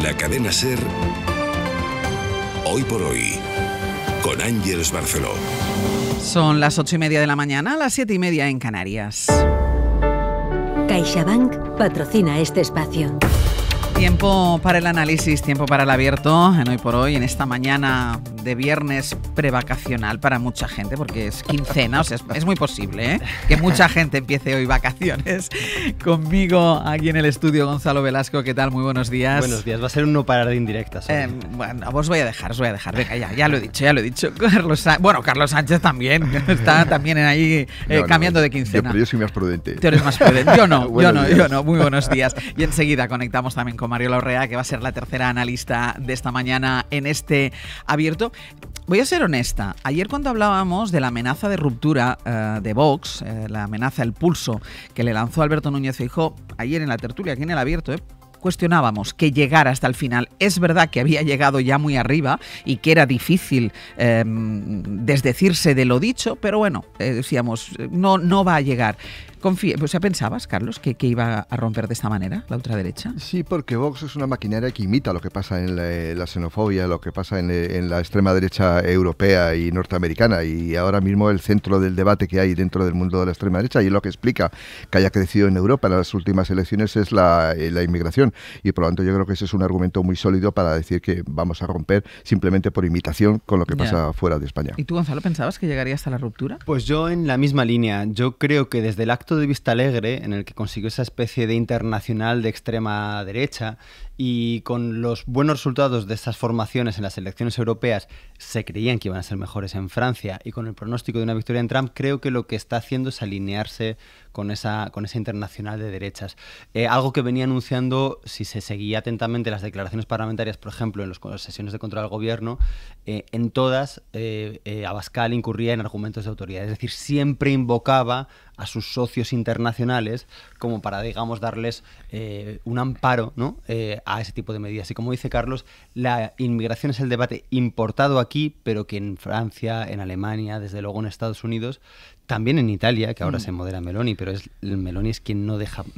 la cadena SER, Hoy por Hoy, con Ángeles Barceló. Son las 8:30 de la mañana, las 7:30 en Canarias. CaixaBank patrocina este espacio. Tiempo para el análisis, tiempo para el abierto en Hoy por Hoy, en esta mañana de viernes prevacacional para mucha gente, porque es quincena, o sea, es muy posible, que mucha gente empiece hoy vacaciones. Conmigo aquí en el estudio Gonzalo Velasco, ¿qué tal? Muy buenos días. Buenos días, va a ser un no parar de indirectas. Bueno, os voy a dejar, venga, ya lo he dicho. Carlos Sánchez también, está también ahí cambiando de quincena. Pero yo soy más prudente. Tú eres más prudente, yo no, Buenos muy buenos días. Y enseguida conectamos también con Mariola Orrea, que va a ser la tercera analista de esta mañana en este abierto. Voy a ser honesta, ayer cuando hablábamos de la amenaza de ruptura de Vox, la amenaza, el pulso que le lanzó Alberto Núñez Feijóo, ayer en la tertulia, aquí en el abierto, cuestionábamos que llegara hasta el final. Es verdad que había llegado ya muy arriba y que era difícil desdecirse de lo dicho, pero bueno, decíamos, no va a llegar. ¿Pensabas, Carlos, que iba a romper de esta manera la ultraderecha? Sí, porque Vox es una maquinaria que imita lo que pasa en la xenofobia, lo que pasa en la extrema derecha europea y norteamericana, y ahora mismo el centro del debate que hay dentro del mundo de la extrema derecha, y lo que explica que haya crecido en Europa en las últimas elecciones, es la inmigración, y por lo tanto yo creo que ese es un argumento muy sólido para decir que vamos a romper simplemente por imitación con lo que pasa fuera de España. ¿Y tú, Gonzalo, pensabas que llegaría hasta la ruptura? Pues yo en la misma línea. Yo creo que desde el acto de Vista Alegre, en el que consiguió esa especie de internacional de extrema derecha, y con los buenos resultados de estas formaciones en las elecciones europeas, se creían que iban a ser mejores en Francia, y con el pronóstico de una victoria en Trump, creo que lo que está haciendo es alinearse con esa internacional de derechas. Algo que venía anunciando, si se seguía atentamente las declaraciones parlamentarias, por ejemplo, en las sesiones de control al gobierno, en todas Abascal incurría en argumentos de autoridad, es decir, siempre invocaba a sus socios internacionales como para, digamos, darles un amparo, ¿no?, a ese tipo de medidas. Y como dice Carlos, la inmigración es el debate importado aquí, pero que en Francia, en Alemania, desde luego en Estados Unidos, también en Italia, que ahora se modera Meloni, pero Meloni es quien no deja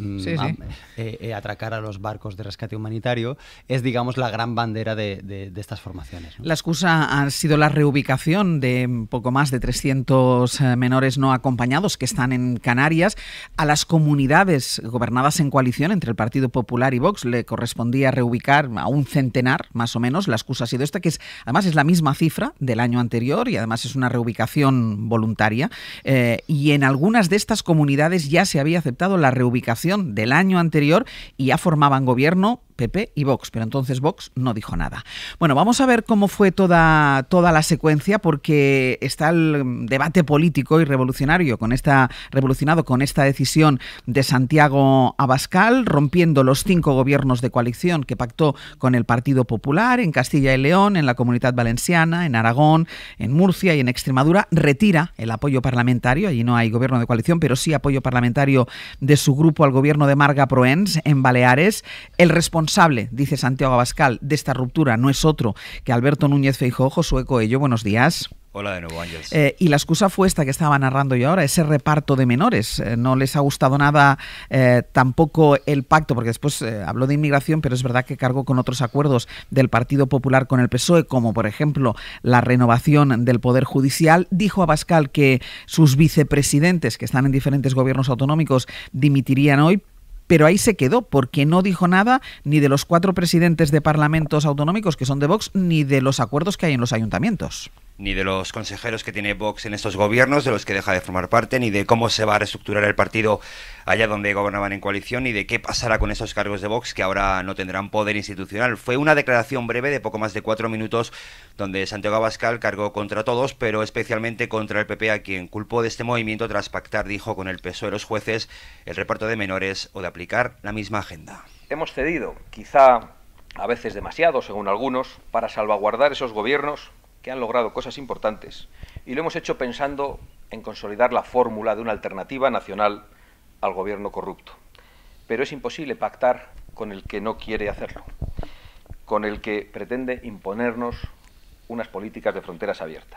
atracar a los barcos de rescate humanitario, es, digamos, la gran bandera de estas formaciones, ¿no? La excusa ha sido la reubicación de poco más de 300 menores no acompañados que están en Canarias. A las comunidades gobernadas en coalición entre el Partido Popular y Vox le correspondía reubicar a un centenar, más o menos. La excusa ha sido esta, que además es la misma cifra del año anterior, y además es una reubicación voluntaria. Y en algunas de estas comunidades ya se había aceptado la reubicación del año anterior y ya formaban gobierno PP y Vox, pero entonces Vox no dijo nada. Bueno, vamos a ver cómo fue toda la secuencia, porque está el debate político y revolucionario revolucionado con esta decisión de Santiago Abascal, rompiendo los 5 gobiernos de coalición que pactó con el Partido Popular en Castilla y León, en la Comunidad Valenciana, en Aragón, en Murcia y en Extremadura. Retira el apoyo parlamentario, allí no hay gobierno de coalición, pero sí apoyo parlamentario de su grupo al gobierno de Marga Proens en Baleares. El responsable, dice Santiago Abascal, de esta ruptura no es otro que Alberto Núñez Feijóo. Josué Coello, buenos días. Hola de nuevo, Ángeles. Y la excusa fue esta que estaba narrando yo ahora, ese reparto de menores. No les ha gustado nada tampoco el pacto, porque después habló de inmigración, pero es verdad que cargó con otros acuerdos del Partido Popular con el PSOE, como por ejemplo la renovación del Poder Judicial. Dijo Abascal que sus vicepresidentes, que están en diferentes gobiernos autonómicos, dimitirían hoy. Pero ahí se quedó, porque no dijo nada ni de los 4 presidentes de parlamentos autonómicos que son de Vox, ni de los acuerdos que hay en los ayuntamientos. Ni de los consejeros que tiene Vox en estos gobiernos, de los que deja de formar parte, ni de cómo se va a reestructurar el partido allá donde gobernaban en coalición, ni de qué pasará con esos cargos de Vox que ahora no tendrán poder institucional. Fue una declaración breve de poco más de 4 minutos, donde Santiago Abascal cargó contra todos, pero especialmente contra el PP, a quien culpó de este movimiento tras pactar, dijo, con el PSOE, los jueces, el reparto de menores o de aplicar la misma agenda. Hemos cedido, quizá a veces demasiado, según algunos, para salvaguardar esos gobiernos que han logrado cosas importantes, y lo hemos hecho pensando en consolidar la fórmula de una alternativa nacional al gobierno corrupto. Pero es imposible pactar con el que no quiere hacerlo, con el que pretende imponernos unas políticas de fronteras abiertas.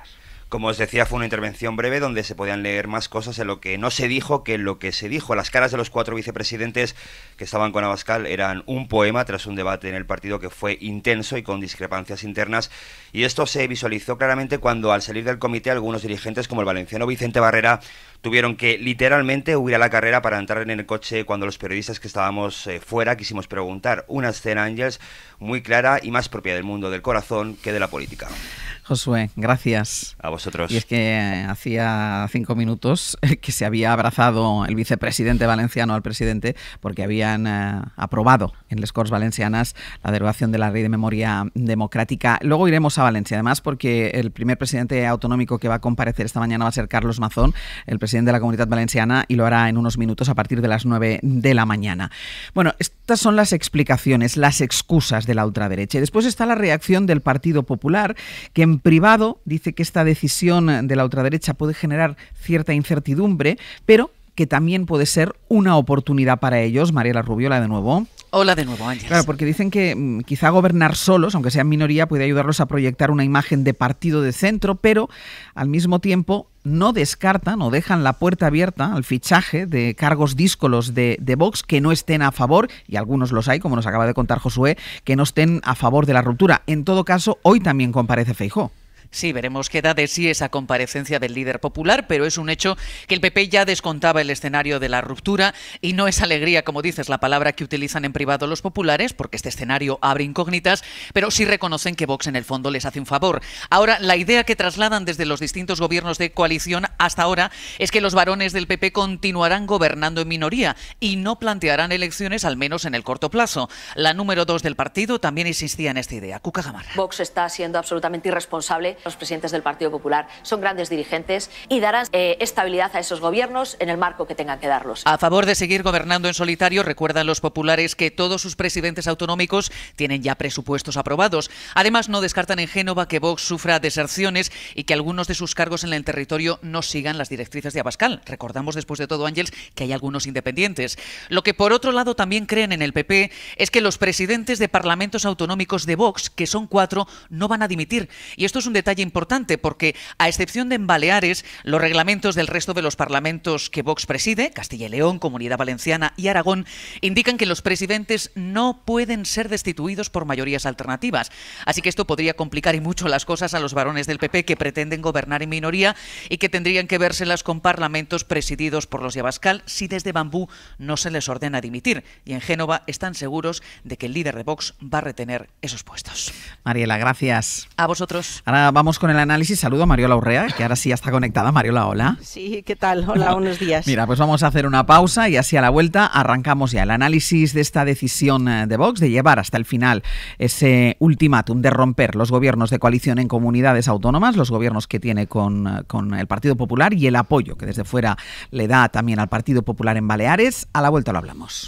Como os decía, fue una intervención breve donde se podían leer más cosas en lo que no se dijo que en lo que se dijo. Las caras de los 4 vicepresidentes que estaban con Abascal eran un poema tras un debate en el partido que fue intenso y con discrepancias internas. Y esto se visualizó claramente cuando, al salir del comité, algunos dirigentes, como el valenciano Vicente Barrera, tuvieron que literalmente huir a la carrera para entrar en el coche cuando los periodistas que estábamos fuera quisimos preguntar. Una escena, Ángels, muy clara y más propia del mundo del corazón que de la política. Josué, gracias. A vosotros. Y es que hacía 5 minutos que se había abrazado el vicepresidente valenciano al presidente porque habían aprobado en les Corts Valencianas la derogación de la Ley de Memoria Democrática. Luego iremos a Valencia, además, porque el primer presidente autonómico que va a comparecer esta mañana va a ser Carlos Mazón, el presidente de la Comunitat Valenciana, y lo hará en unos minutos a partir de las 9 de la mañana. Bueno, estas son las explicaciones, las excusas de la ultraderecha. Y después está la reacción del Partido Popular, que en privado dice que esta decisión de la ultraderecha puede generar cierta incertidumbre, pero que también puede ser una oportunidad para ellos. Mariela Rubio, de nuevo. Hola de nuevo, Ángel. Claro, porque dicen que quizá gobernar solos, aunque sean minoría, puede ayudarlos a proyectar una imagen de partido de centro, pero al mismo tiempo no descartan o dejan la puerta abierta al fichaje de cargos díscolos de Vox que no estén a favor, y algunos los hay, como nos acaba de contar Josué, que no estén a favor de la ruptura. En todo caso, hoy también comparece Feijóo. Sí, veremos qué da de sí esa comparecencia del líder popular, pero es un hecho que el PP ya descontaba el escenario de la ruptura y no es alegría, como dices, la palabra que utilizan en privado los populares, porque este escenario abre incógnitas, pero sí reconocen que Vox en el fondo les hace un favor. Ahora, la idea que trasladan desde los distintos gobiernos de coalición hasta ahora es que los varones del PP continuarán gobernando en minoría y no plantearán elecciones, al menos en el corto plazo. La número 2 del partido también insistía en esta idea. Cuca Gamarra. Vox está siendo absolutamente irresponsable. Los presidentes del Partido Popular son grandes dirigentes y darán estabilidad a esos gobiernos en el marco que tengan que darlos. A favor de seguir gobernando en solitario, recuerdan los populares que todos sus presidentes autonómicos tienen ya presupuestos aprobados. Además, no descartan en Génova que Vox sufra deserciones y que algunos de sus cargos en el territorio no sigan las directrices de Abascal. Recordamos, después de todo, Ángels, que hay algunos independientes. Lo que, por otro lado, también creen en el PP es que los presidentes de parlamentos autonómicos de Vox, que son 4, no van a dimitir. Y esto es un detalle importante porque, a excepción de en Baleares, los reglamentos del resto de los parlamentos que Vox preside, Castilla y León, Comunidad Valenciana y Aragón, indican que los presidentes no pueden ser destituidos por mayorías alternativas. Así que esto podría complicar y mucho las cosas a los varones del PP que pretenden gobernar en minoría y que tendrían que vérselas con parlamentos presididos por los de Abascal si desde Bambú no se les ordena dimitir. Y en Génova están seguros de que el líder de Vox va a retener esos puestos. Mariela, gracias. A vosotros. Ahora vamos con el análisis. Saludo a Mariola Urrea, que ahora sí ya está conectada. Mariola, hola. Sí, ¿qué tal? Hola, buenos días. Mira, pues vamos a hacer una pausa y así a la vuelta arrancamos ya el análisis de esta decisión de Vox de llevar hasta el final ese ultimátum de romper los gobiernos de coalición en comunidades autónomas, los gobiernos que tiene con el Partido Popular y el apoyo que desde fuera le da también al Partido Popular en Baleares. A la vuelta lo hablamos.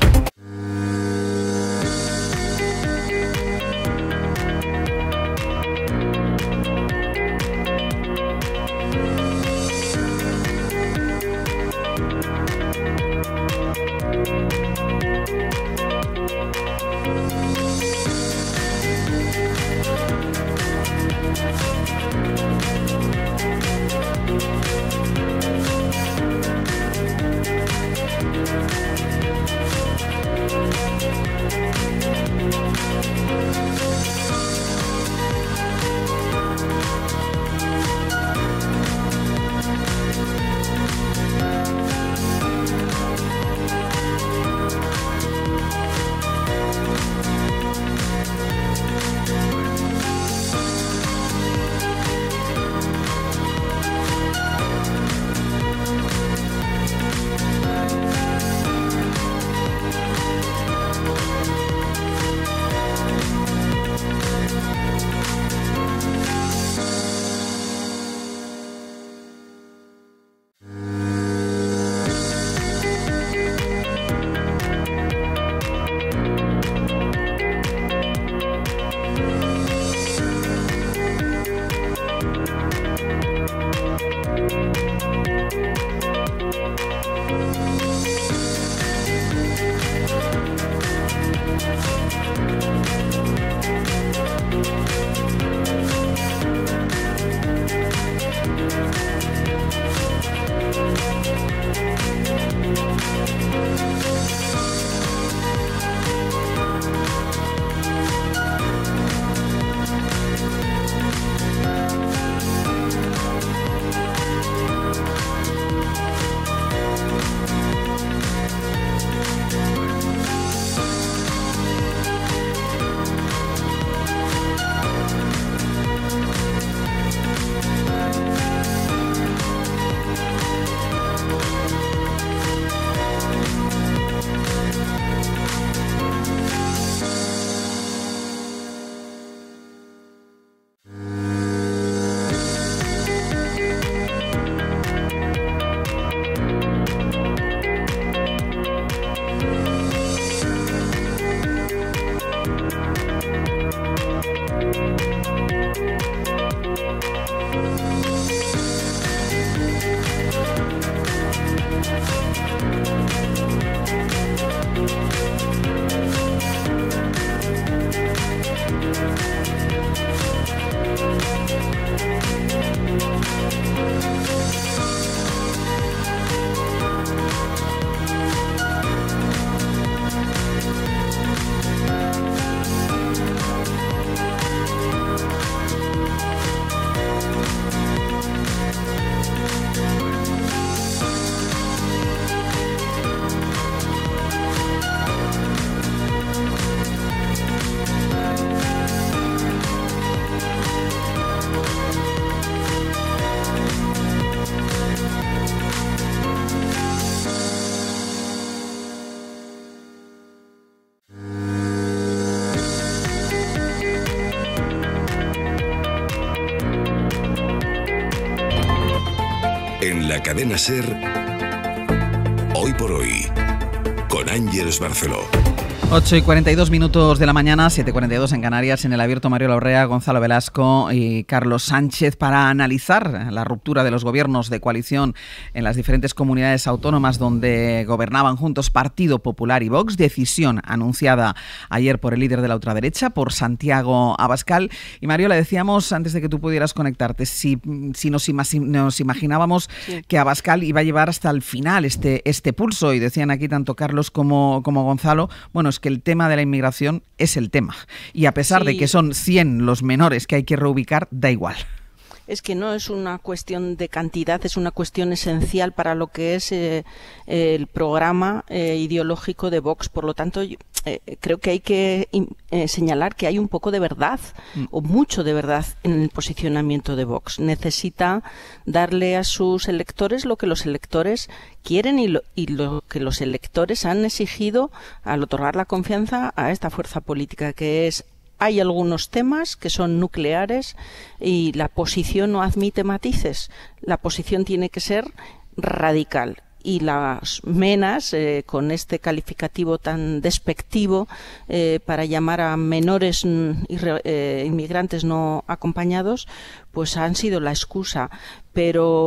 En la cadena SER, Hoy por Hoy, con Ángeles Barceló. 8:42 de la mañana, 7:42 en Canarias, en el abierto Mario Larrea, Gonzalo Velasco y Carlos Sánchez para analizar la ruptura de los gobiernos de coalición en las diferentes comunidades autónomas donde gobernaban juntos Partido Popular y Vox, decisión anunciada ayer por el líder de la ultraderecha, por Santiago Abascal. Y Mario, le decíamos antes de que tú pudieras conectarte, si nos imaginábamos que Abascal iba a llevar hasta el final este pulso, y decían aquí tanto Carlos como Gonzalo, bueno, es que el tema de la inmigración es el tema. Y a pesar de que son 100 los menores que hay que reubicar, da igual. Es que no es una cuestión de cantidad, es una cuestión esencial para lo que es el programa ideológico de Vox. Por lo tanto, creo que hay que señalar que hay un poco de verdad, o mucho de verdad, en el posicionamiento de Vox. Necesita darle a sus electores lo que los electores quieren y lo que los electores han exigido al otorgar la confianza a esta fuerza política, que es: hay algunos temas que son nucleares y la posición no admite matices. La posición tiene que ser radical. Y las menas, con este calificativo tan despectivo para llamar a menores inmigrantes no acompañados, pues han sido la excusa. Pero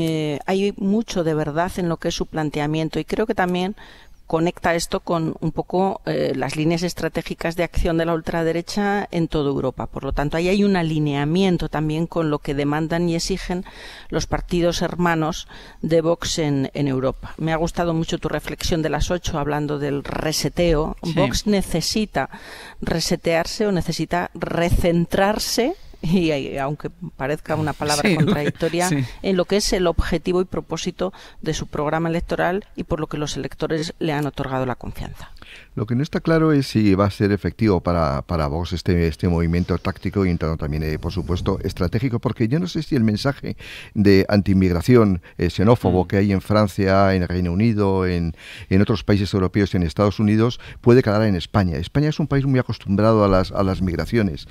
hay mucho de verdad en lo que es su planteamiento, y creo que también conecta esto con un poco las líneas estratégicas de acción de la ultraderecha en toda Europa. Por lo tanto, ahí hay un alineamiento también con lo que demandan y exigen los partidos hermanos de Vox en Europa. Me ha gustado mucho tu reflexión de las 8 hablando del reseteo. Sí. Vox necesita resetearse o necesita recentrarse, y aunque parezca una palabra contradictoria, en lo que es el objetivo y propósito de su programa electoral y por lo que los electores le han otorgado la confianza. Lo que no está claro es si va a ser efectivo para Vox este movimiento táctico y también, por supuesto, estratégico, porque yo no sé si el mensaje de antiinmigración xenófobo que hay en Francia, en el Reino Unido, en otros países europeos y en Estados Unidos puede calar en España. España es un país muy acostumbrado a las migraciones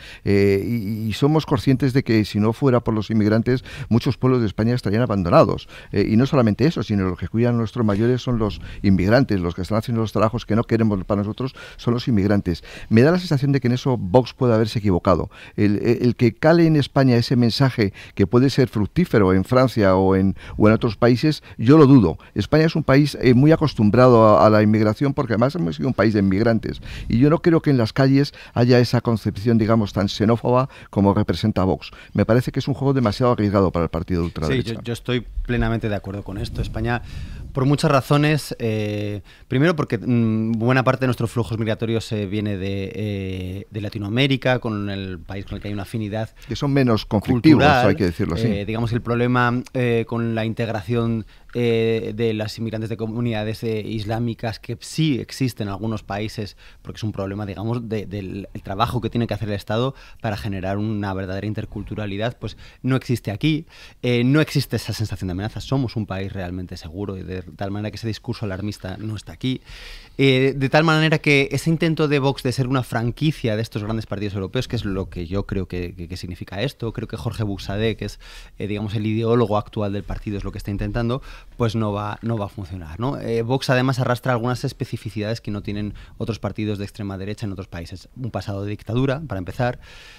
y somos conscientes de que si no fuera por los inmigrantes, muchos pueblos de España estarían abandonados. Y no solamente eso, sino los que cuidan a nuestros mayores son los inmigrantes, los que están haciendo los trabajos que no queremos para nosotros son los inmigrantes. Me da la sensación de que en eso Vox puede haberse equivocado. El que cale en España ese mensaje que puede ser fructífero en Francia o en otros países, yo lo dudo. España es un país muy acostumbrado a la inmigración, porque además hemos sido un país de inmigrantes, y yo no creo que en las calles haya esa concepción, digamos, tan xenófoba como representa Vox. Me parece que es un juego demasiado arriesgado para el partido de ultraderecha. Sí, yo estoy plenamente de acuerdo con esto. España, por muchas razones, primero porque buena parte de nuestros flujos migratorios viene de Latinoamérica, con el país con el que hay una afinidad, que son menos conflictivos, cultural, hay que decirlo así. Digamos, el problema con la integración de las inmigrantes de comunidades islámicas, que sí existen en algunos países, porque es un problema, digamos, del trabajo que tiene que hacer el Estado para generar una verdadera interculturalidad, pues no existe aquí. No existe esa sensación de amenaza. Somos un país realmente seguro, y de tal manera que ese discurso alarmista no está aquí. De tal manera que ese intento de Vox de ser una franquicia de estos grandes partidos europeos, que es lo que yo creo que significa esto, creo que Jorge Buxadé, que es digamos el ideólogo actual del partido, es lo que está intentando, pues no va a funcionar, ¿no? Vox además arrastra algunas especificidades que no tienen otros partidos de extrema derecha en otros países. Un pasado de dictadura, para empezar,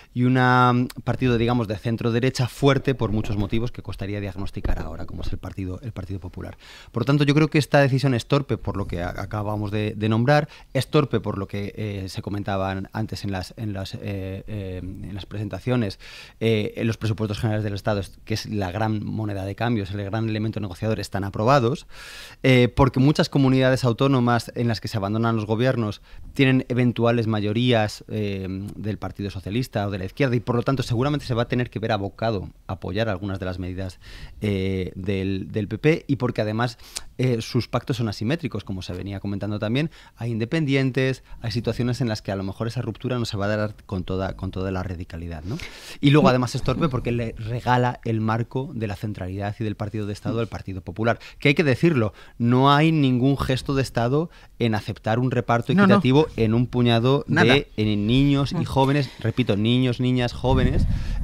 y un partido, digamos, de centro-derecha fuerte por muchos motivos que costaría diagnosticar ahora, como es el Partido Popular. Por lo tanto, yo creo que esta decisión es torpe por lo que acabamos de nombrar, es torpe por lo que se comentaban antes en las presentaciones, en los presupuestos generales del Estado, que es la gran moneda de cambio, es el gran elemento negociador, están aprobados, porque muchas comunidades autónomas en las que se abandonan los gobiernos tienen eventuales mayorías del Partido Socialista o de la izquierda, y por lo tanto seguramente se va a tener que ver abocado a apoyar algunas de las medidas del PP, y porque además sus pactos son asimétricos, como se venía comentando también. Hay independientes, hay situaciones en las que a lo mejor esa ruptura no se va a dar con toda la radicalidad, ¿no? Y luego además es torpe porque le regala el marco de la centralidad y del partido de Estado al Partido Popular, que hay que decirlo, no hay ningún gesto de Estado en aceptar un reparto equitativo en un puñado de niños y jóvenes, repito, niños, niñas, jóvenes,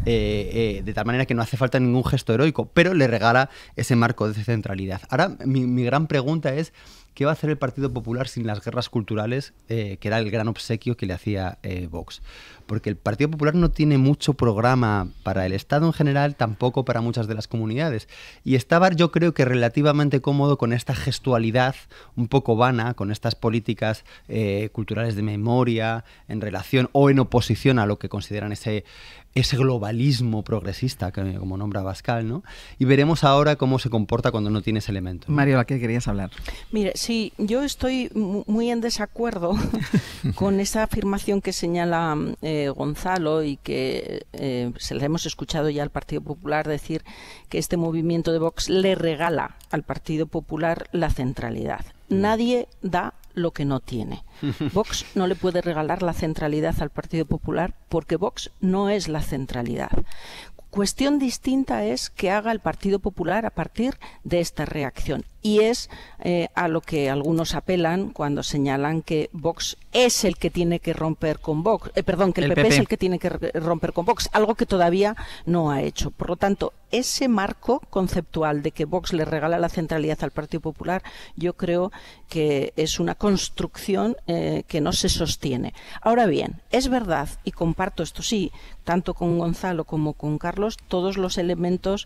de tal manera que no hace falta ningún gesto heroico, pero le regala ese marco de centralidad. Ahora, mi gran pregunta es, ¿qué va a hacer el Partido Popular sin las guerras culturales, que era el gran obsequio que le hacía Vox? Porque el Partido Popular no tiene mucho programa para el Estado en general, tampoco para muchas de las comunidades. Y estaba, yo creo que relativamente cómodo con esta gestualidad un poco vana, con estas políticas culturales de memoria, en relación o en oposición a lo que consideran ese globalismo progresista, que, como nombra Abascal, ¿no? Y veremos ahora cómo se comporta cuando no tiene ese elemento, ¿no? Mario, ¿a qué querías hablar? Mire, sí, yo estoy muy en desacuerdo con esa afirmación que señala Gonzalo, y que se la hemos escuchado ya al Partido Popular decir que este movimiento de Vox le regala al Partido Popular la centralidad. Nadie da lo que no tiene. Vox no le puede regalar la centralidad al Partido Popular porque Vox no es la centralidad. Cuestión distinta es que haga el Partido Popular a partir de esta reacción. Y es a lo que algunos apelan cuando señalan que Vox es el que tiene que romper con Vox. Que el PP es el que tiene que romper con Vox, algo que todavía no ha hecho. Por lo tanto, ese marco conceptual de que Vox le regala la centralidad al Partido Popular, yo creo que es una construcción que no se sostiene. Ahora bien, es verdad, y comparto esto sí, tanto con Gonzalo como con Carlos, todos los elementos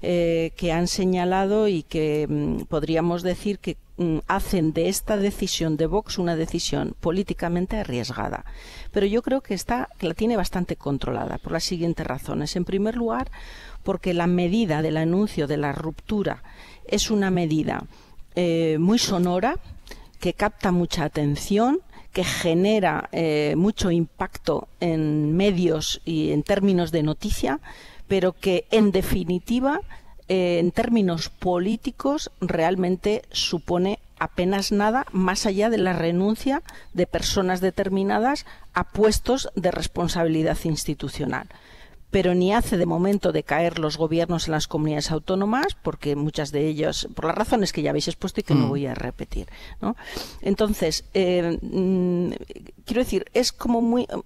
que han señalado y que podríamos decir que hacen de esta decisión de Vox una decisión políticamente arriesgada. Pero yo creo que la tiene bastante controlada por las siguientes razones. En primer lugar, porque la medida del anuncio de la ruptura es una medida muy sonora, que capta mucha atención, que genera mucho impacto en medios y en términos de noticia, pero que en definitiva en términos políticos realmente supone apenas nada más allá de la renuncia de personas determinadas a puestos de responsabilidad institucional. Pero ni hace de momento decaer los gobiernos en las comunidades autónomas, porque muchas de ellas, por las razones que ya habéis expuesto y que no voy a repetir, ¿no? Entonces, quiero decir, es como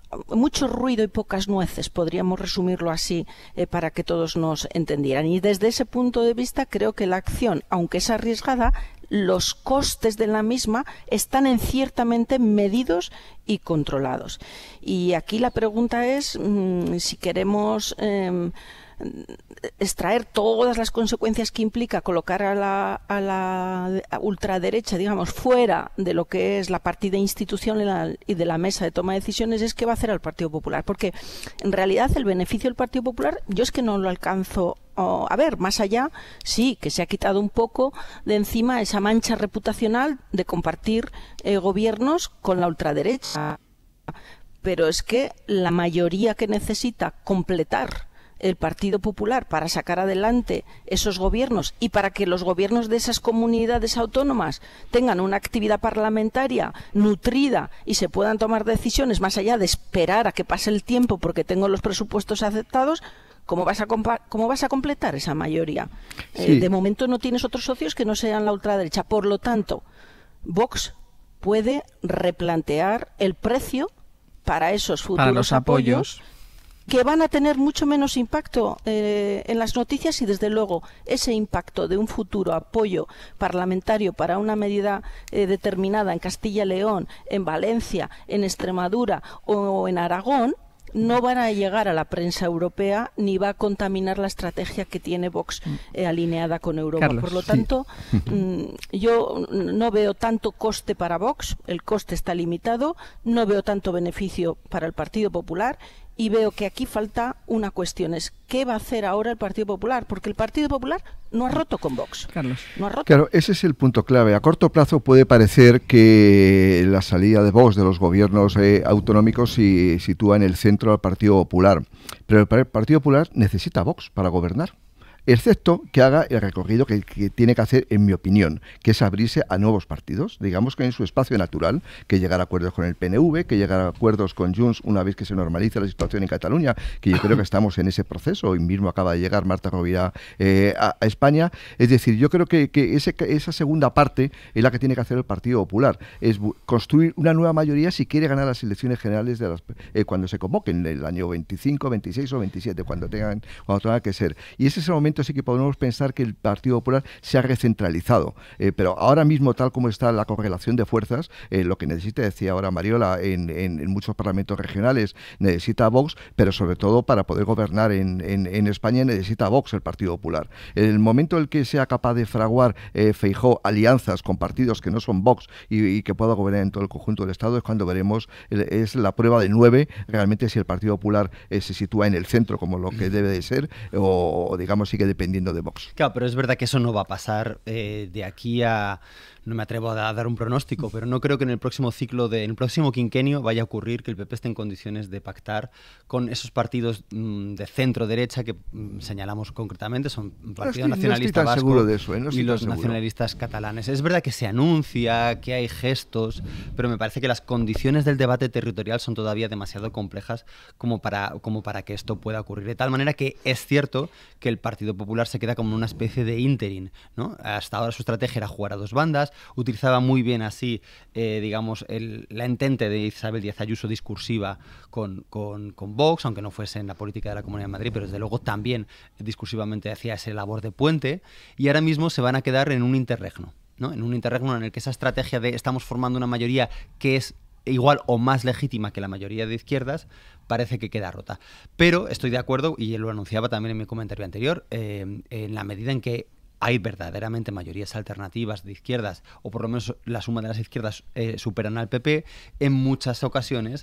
mucho ruido y pocas nueces, podríamos resumirlo así, para que todos nos entendieran. Y desde ese punto de vista creo que la acción, aunque es arriesgada, los costes de la misma están ciertamente medidos y controlados. Y aquí la pregunta es si queremos extraer todas las consecuencias que implica colocar a la ultraderecha, digamos, fuera de lo que es la partida institucional y de la mesa de toma de decisiones, es qué va a hacer el Partido Popular. Porque en realidad el beneficio del Partido Popular yo es que no lo alcanzo a ver, más allá, sí, que se ha quitado un poco de encima esa mancha reputacional de compartir gobiernos con la ultraderecha. Pero es que la mayoría que necesita completar el Partido Popular para sacar adelante esos gobiernos y para que los gobiernos de esas comunidades autónomas tengan una actividad parlamentaria nutrida y se puedan tomar decisiones más allá de esperar a que pase el tiempo porque tengo los presupuestos aceptados, ¿cómo vas a completar esa mayoría? Sí. De momento no tienes otros socios que no sean la ultraderecha. Por lo tanto, Vox puede replantear el precio para esos futuros apoyos que van a tener mucho menos impacto en las noticias, y desde luego ese impacto de un futuro apoyo parlamentario para una medida determinada en Castilla y León, en Valencia, en Extremadura o en Aragón no van a llegar a la prensa europea ni va a contaminar la estrategia que tiene Vox alineada con Europa. Carlos, por lo tanto, yo no veo tanto coste para Vox, el coste está limitado, no veo tanto beneficio para el Partido Popular. Y veo que aquí falta una cuestión, es ¿qué va a hacer ahora el Partido Popular? Porque el Partido Popular no ha roto con Vox. Carlos. No ha roto. Claro, ese es el punto clave. A corto plazo puede parecer que la salida de Vox de los gobiernos autonómicos se sitúa en el centro del Partido Popular. Pero el Partido Popular necesita a Vox para gobernar, excepto que haga el recorrido que tiene que hacer, en mi opinión, que es abrirse a nuevos partidos, digamos que en su espacio natural, que llegar a acuerdos con el PNV, que llegar a acuerdos con Junts una vez que se normalice la situación en Cataluña, que yo creo que estamos en ese proceso. Hoy mismo acaba de llegar Marta Rovira a España. Es decir, yo creo que esa segunda parte es la que tiene que hacer el Partido Popular, es construir una nueva mayoría si quiere ganar las elecciones generales cuando se convoquen, el año 25, 26 o 27, cuando tengan que ser. Y ese es el momento sí que podemos pensar que el Partido Popular se ha recentralizado, pero ahora mismo, tal como está la correlación de fuerzas, lo que necesita, decía ahora Mariola, en muchos parlamentos regionales necesita Vox, pero sobre todo para poder gobernar en España necesita Vox, el Partido Popular. En el momento en el que sea capaz de fraguar Feijóo alianzas con partidos que no son Vox y que pueda gobernar en todo el conjunto del Estado, es cuando veremos, es la prueba de 9, realmente si el Partido Popular se sitúa en el centro como lo que debe de ser, o digamos sigue dependiendo de Vox. Claro, pero es verdad que eso no va a pasar de aquí a... No me atrevo a dar un pronóstico, pero no creo que en el próximo en el próximo quinquenio vaya a ocurrir que el PP esté en condiciones de pactar con esos partidos de centro-derecha que señalamos concretamente, son el Partido Nacionalista Vasco y los nacionalistas catalanes. Es verdad que se anuncia, que hay gestos, pero me parece que las condiciones del debate territorial son todavía demasiado complejas como para que esto pueda ocurrir. De tal manera que es cierto que el Partido Popular se queda como una especie de ínterin, ¿no? Hasta ahora su estrategia era jugar a dos bandas, utilizaba muy bien así, digamos, la entente de Isabel Díaz Ayuso discursiva con Vox, aunque no fuese en la política de la Comunidad de Madrid, pero desde luego también discursivamente hacía esa labor de puente, y ahora mismo se van a quedar en un interregno, ¿no? En un interregno en el que esa estrategia de estamos formando una mayoría que es igual o más legítima que la mayoría de izquierdas, parece que queda rota. Pero estoy de acuerdo, y lo anunciaba también en mi comentario anterior, en la medida en que hay verdaderamente mayorías alternativas de izquierdas, o por lo menos la suma de las izquierdas superan al PP, en muchas ocasiones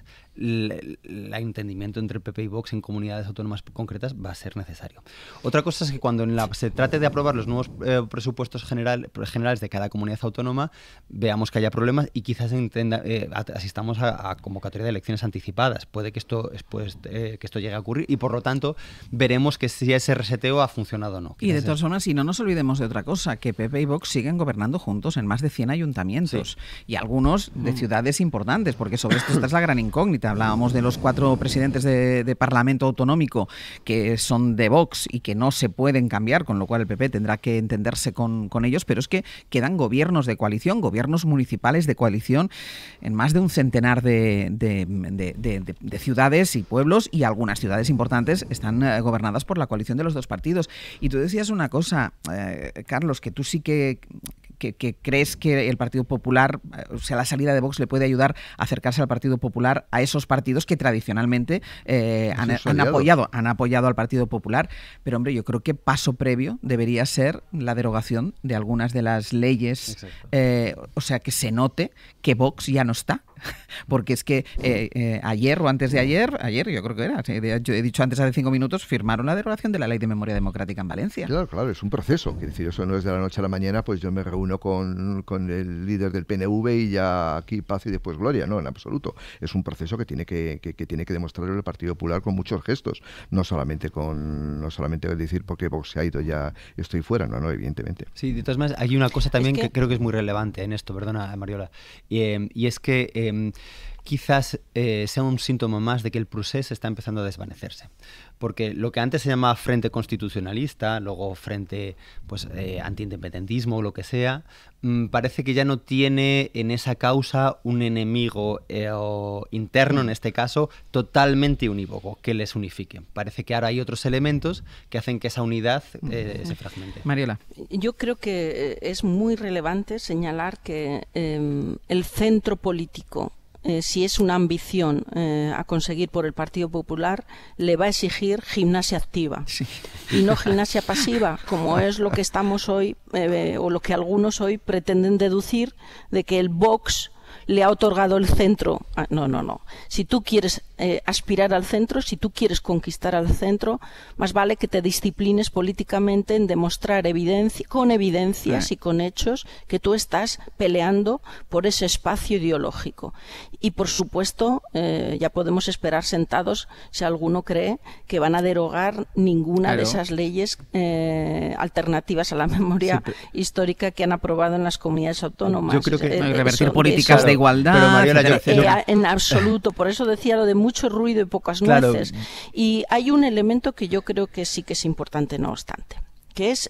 el entendimiento entre el PP y Vox en comunidades autónomas concretas va a ser necesario. Otra cosa es que cuando se trate de aprobar los nuevos presupuestos generales de cada comunidad autónoma, veamos que haya problemas y quizás asistamos a convocatoria de elecciones anticipadas. Puede que esto llegue a ocurrir y por lo tanto veremos que si ese reseteo ha funcionado o no. Y de todas formas, y no nos olvidemos de otra cosa, que PP y Vox siguen gobernando juntos en más de 100 ayuntamientos, sí, y algunos de ciudades importantes, porque sobre esto esta es la gran incógnita. Hablábamos de los 4 presidentes de Parlamento Autonómico que son de Vox y que no se pueden cambiar, con lo cual el PP tendrá que entenderse con ellos, pero es que quedan gobiernos de coalición, gobiernos municipales de coalición en más de un centenar de ciudades y pueblos, y algunas ciudades importantes están gobernadas por la coalición de los dos partidos. Y tú decías una cosa, Carlos, que tú sí que crees que el Partido Popular, o sea, la salida de Vox le puede ayudar a acercarse al Partido Popular, a esos partidos que tradicionalmente han apoyado al Partido Popular. Pero, hombre, yo creo que paso previo debería ser la derogación de algunas de las leyes, o sea, que se note que Vox ya no está. Porque es que ayer o antes de ayer yo creo que era, yo he dicho antes hace 5 minutos, firmaron la derogación de la Ley de Memoria Democrática en Valencia. Claro, es un proceso. Quiere decir, eso no es de la noche a la mañana, pues yo me reúno con el líder del PNV y ya aquí paz y después gloria. No, en absoluto. Es un proceso que tiene que demostrar el Partido Popular con muchos gestos. No solamente decir porque Vox se ha ido ya estoy fuera, no, evidentemente. Sí, de todas maneras, hay una cosa también que creo que es muy relevante en esto, perdona Mariola, y es que quizás sea un síntoma más de que el procés está empezando a desvanecerse. Porque lo que antes se llamaba Frente Constitucionalista, luego Frente antiindependentismo o lo que sea, parece que ya no tiene en esa causa un enemigo interno, en este caso, totalmente unívoco, que les unifique. Parece que ahora hay otros elementos que hacen que esa unidad se fragmente. Mariola. Yo creo que es muy relevante señalar que el centro político si es una ambición a conseguir por el Partido Popular, le va a exigir gimnasia activa y no gimnasia pasiva, como es lo que estamos hoy o lo que algunos hoy pretenden deducir de que el Vox le ha otorgado el centro. No. Si tú quieres aspirar al centro, si tú quieres conquistar al centro, más vale que te disciplines políticamente en demostrar con evidencias y con hechos que tú estás peleando por ese espacio ideológico. Y por supuesto, ya podemos esperar sentados si alguno cree que van a derogar ninguna de esas leyes alternativas a la memoria histórica que han aprobado en las comunidades autónomas. Yo creo que revertir políticas de igualdad, pero Mariela, en absoluto. Por eso decía lo de mucho ruido y pocas nueces. Claro. Y hay un elemento que yo creo que sí que es importante, no obstante, que es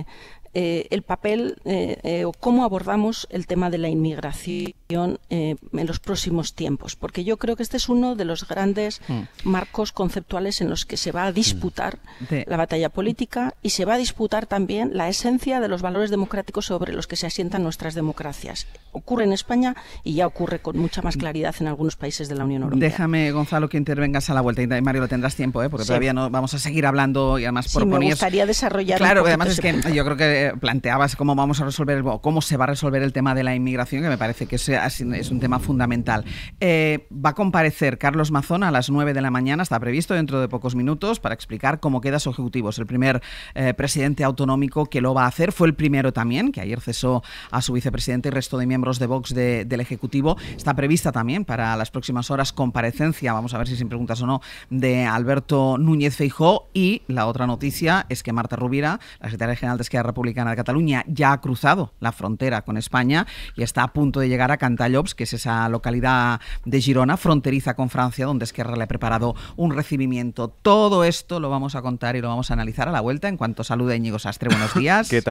el papel o cómo abordamos el tema de la inmigración en los próximos tiempos, porque yo creo que este es uno de los grandes marcos conceptuales en los que se va a disputar la batalla política y se va a disputar también la esencia de los valores democráticos sobre los que se asientan nuestras democracias. Ocurre en España y ya ocurre con mucha más claridad en algunos países de la Unión Europea. Déjame, Gonzalo, que intervengas a la vuelta. Y Mario, lo tendrás tiempo, porque todavía no vamos a seguir hablando y además proponías... Sí, me gustaría desarrollar. Claro, además es que yo creo que planteabas cómo vamos a resolver cómo se va a resolver el tema de la inmigración, que me parece que es un tema fundamental. Va a comparecer Carlos Mazón a las 9 de la mañana, está previsto dentro de pocos minutos, para explicar cómo queda su ejecutivo. Es el primer presidente autonómico que lo va a hacer. Fue el primero también, que ayer cesó a su vicepresidente y resto de miembros de Vox del Ejecutivo. Está prevista también para las próximas horas comparecencia, vamos a ver si sin preguntas o no, de Alberto Núñez Feijóo. Y la otra noticia es que Marta Rovira, la secretaria general de Esquerra Republicana de Cataluña, ya ha cruzado la frontera con España y está a punto de llegar a Cantallops, que es esa localidad de Girona, fronteriza con Francia, donde Esquerra le ha preparado un recibimiento. Todo esto lo vamos a contar y lo vamos a analizar a la vuelta en cuanto salude a Íñigo Sastre. Buenos días. ¿Qué tal?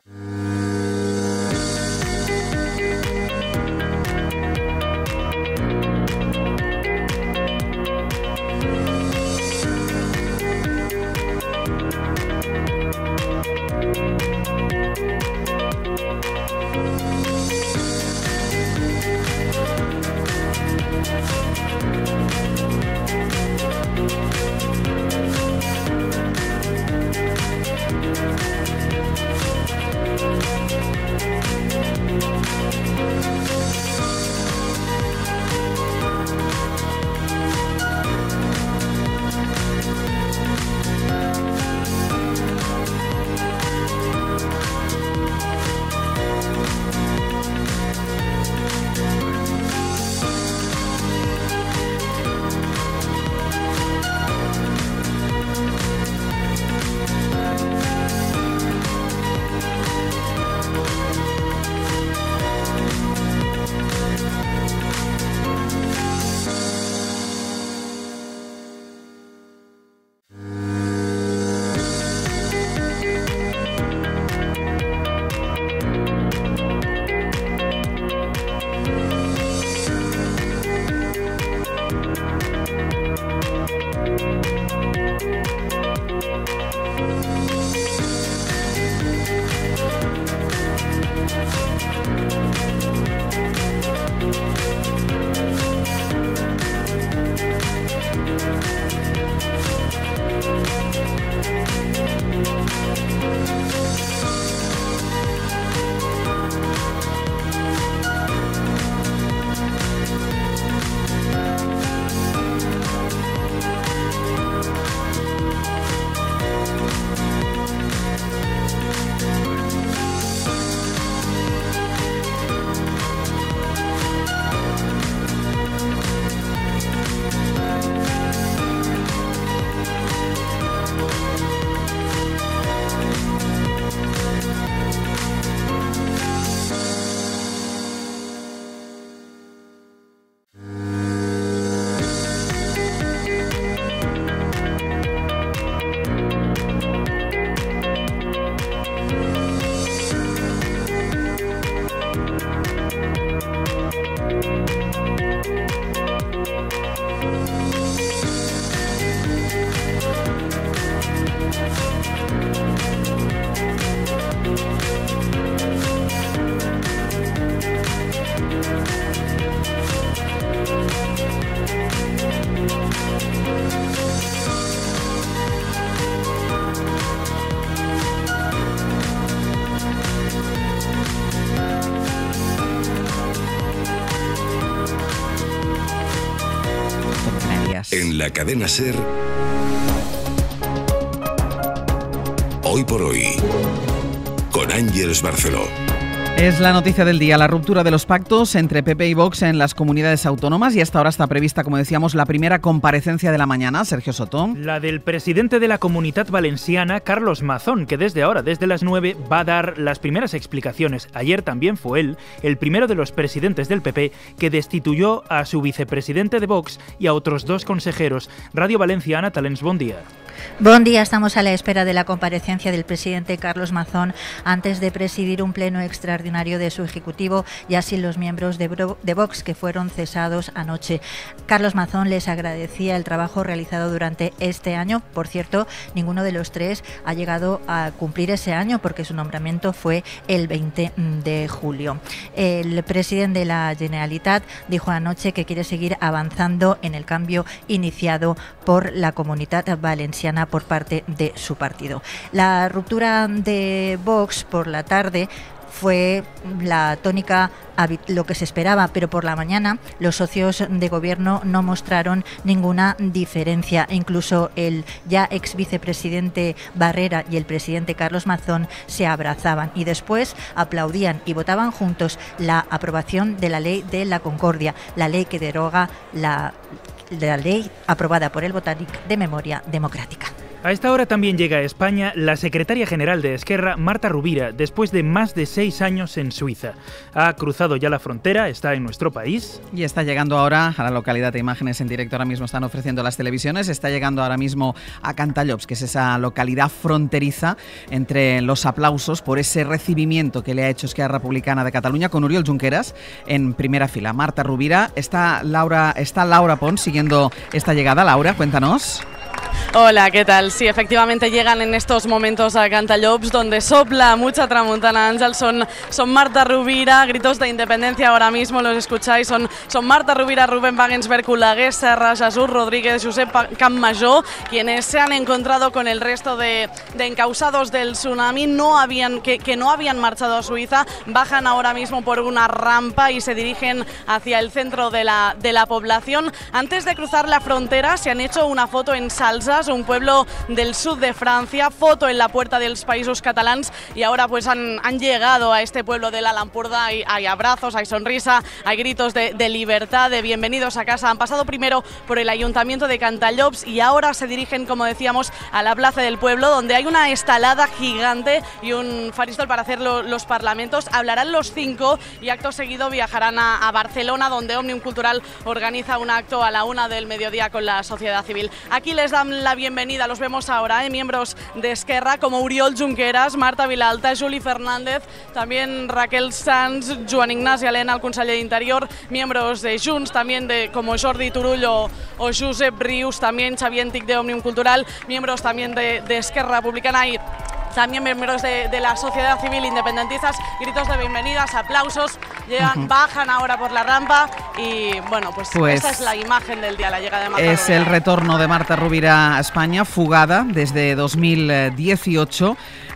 En la cadena SER, Hoy por Hoy, con Ángeles Barceló. Es la noticia del día, la ruptura de los pactos entre PP y Vox en las comunidades autónomas, y hasta ahora está prevista, como decíamos, la primera comparecencia de la mañana. Sergio Soto. La del presidente de la Comunitat Valenciana, Carlos Mazón, que desde ahora, desde las 9, va a dar las primeras explicaciones. Ayer también fue él, el primero de los presidentes del PP, que destituyó a su vicepresidente de Vox y a otros 2 consejeros. Radio Valenciana, Talents, bon día. Buen día, estamos a la espera de la comparecencia del presidente Carlos Mazón antes de presidir un pleno extraordinario de su ejecutivo y así los miembros de Vox que fueron cesados anoche. Carlos Mazón les agradecía el trabajo realizado durante este año. Por cierto, ninguno de los 3 ha llegado a cumplir ese año porque su nombramiento fue el 20 de julio. El presidente de la Generalitat dijo anoche que quiere seguir avanzando en el cambio iniciado por la Comunitat Valenciana por parte de su partido. La ruptura de Vox por la tarde fue la tónica, lo que se esperaba, pero por la mañana los socios de gobierno no mostraron ninguna diferencia. Incluso el ya ex vicepresidente Barrera y el presidente Carlos Mazón se abrazaban y después aplaudían y votaban juntos la aprobación de la ley de la concordia, la ley que deroga la ley aprobada por el Botánic de memoria democrática. A esta hora también llega a España la secretaria general de Esquerra, Marta Rovira, después de más de 6 años en Suiza. Ha cruzado ya la frontera, está en nuestro país. Y está llegando ahora a la localidad de imágenes en directo, ahora mismo están ofreciendo las televisiones, está llegando ahora mismo a Cantallops, que es esa localidad fronteriza, entre los aplausos por ese recibimiento que le ha hecho Esquerra Republicana de Cataluña con Oriol Junqueras en primera fila. Marta Rovira, está Laura Pons siguiendo esta llegada. Laura, cuéntanos. Hola, ¿qué tal? Sí, efectivamente llegan en estos momentos a Cantallops, donde sopla mucha tramuntana. Ángel, son Marta Rovira, gritos de independencia ahora mismo, los escucháis, son Marta Rovira, Rubén Wagensberg, Olaguer, Serra, Jesús Rodríguez, Josep Campmajó, quienes se han encontrado con el resto de encausados del tsunami, que no habían marchado a Suiza, bajan ahora mismo por una rampa y se dirigen hacia el centro de la población. Antes de cruzar la frontera se han hecho una foto en Salsas, un pueblo del sur de Francia, foto en la puerta de los Països Catalans, y ahora pues han llegado a este pueblo de la Lampurda. Hay abrazos, hay sonrisa, hay gritos de libertad, de bienvenidos a casa. Han pasado primero por el ayuntamiento de Cantallops y ahora se dirigen, como decíamos, a la plaza del pueblo, donde hay una estalada gigante y un faristol para hacer los parlamentos. Hablarán los 5 y acto seguido viajarán a Barcelona, donde Òmnium Cultural organiza un acto a la 1 del mediodía con la sociedad civil. Aquí les dan la bienvenida, los vemos ahora, miembros de Esquerra como Oriol Junqueras, Marta Vilalta, Juli Fernández, también Raquel Sanz, Joan Ignasi Elena, el conseller d'Interior, miembros de Junts, también como Jordi Turull o Josep Rius, también Xavier Antic de Òmnium Cultural, miembros también de Esquerra Republicana y también miembros de la sociedad civil independentistas. Gritos de bienvenidas, aplausos, llegan, bajan ahora por la rampa y bueno, pues esta es la imagen del día, la llegada de Marta Rovira. Es el retorno de Marta Rovira a España, fugada desde 2018,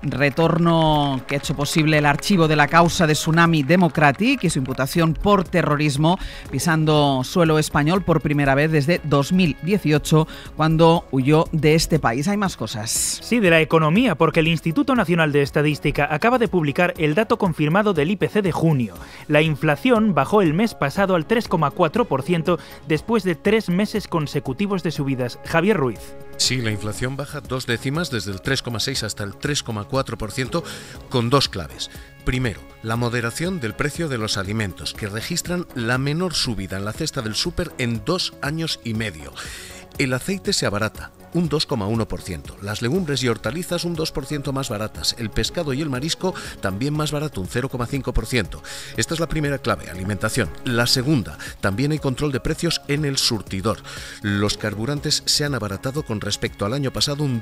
retorno que ha hecho posible el archivo de la causa de Tsunami Democratic y su imputación por terrorismo, pisando suelo español por primera vez desde 2018, cuando huyó de este país. Hay más cosas. Sí, de la economía, porque el Instituto Nacional de Estadística acaba de publicar el dato confirmado del IPC de junio. La inflación bajó el mes pasado al 3,4% después de 3 meses consecutivos de subidas. Javier Ruiz. Sí, la inflación baja 2 décimas desde el 3,6 hasta el 3,4% con 2 claves. Primero, la moderación del precio de los alimentos, que registran la menor subida en la cesta del súper en 2 años y medio. El aceite se abarata, un 2,1%. Las legumbres y hortalizas un 2% más baratas. El pescado y el marisco también más barato, un 0,5%. Esta es la primera clave, alimentación. La segunda, también hay control de precios en el surtidor. Los carburantes se han abaratado con respecto al año pasado un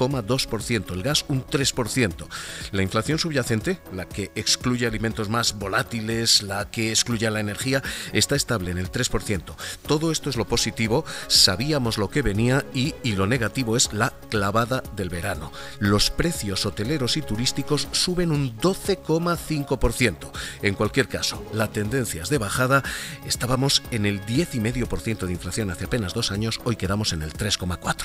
2,2%. El gas un 3%. La inflación subyacente, la que excluye alimentos más volátiles, la que excluye la energía, está estable en el 3%. Todo esto es lo positivo, sabíamos lo que venía y lo negativo negativo es la clavada del verano. Los precios hoteleros y turísticos suben un 12,5%. En cualquier caso, la tendencia es de bajada. Estábamos en el 10,5% de inflación hace apenas 2 años, hoy quedamos en el 3,4%.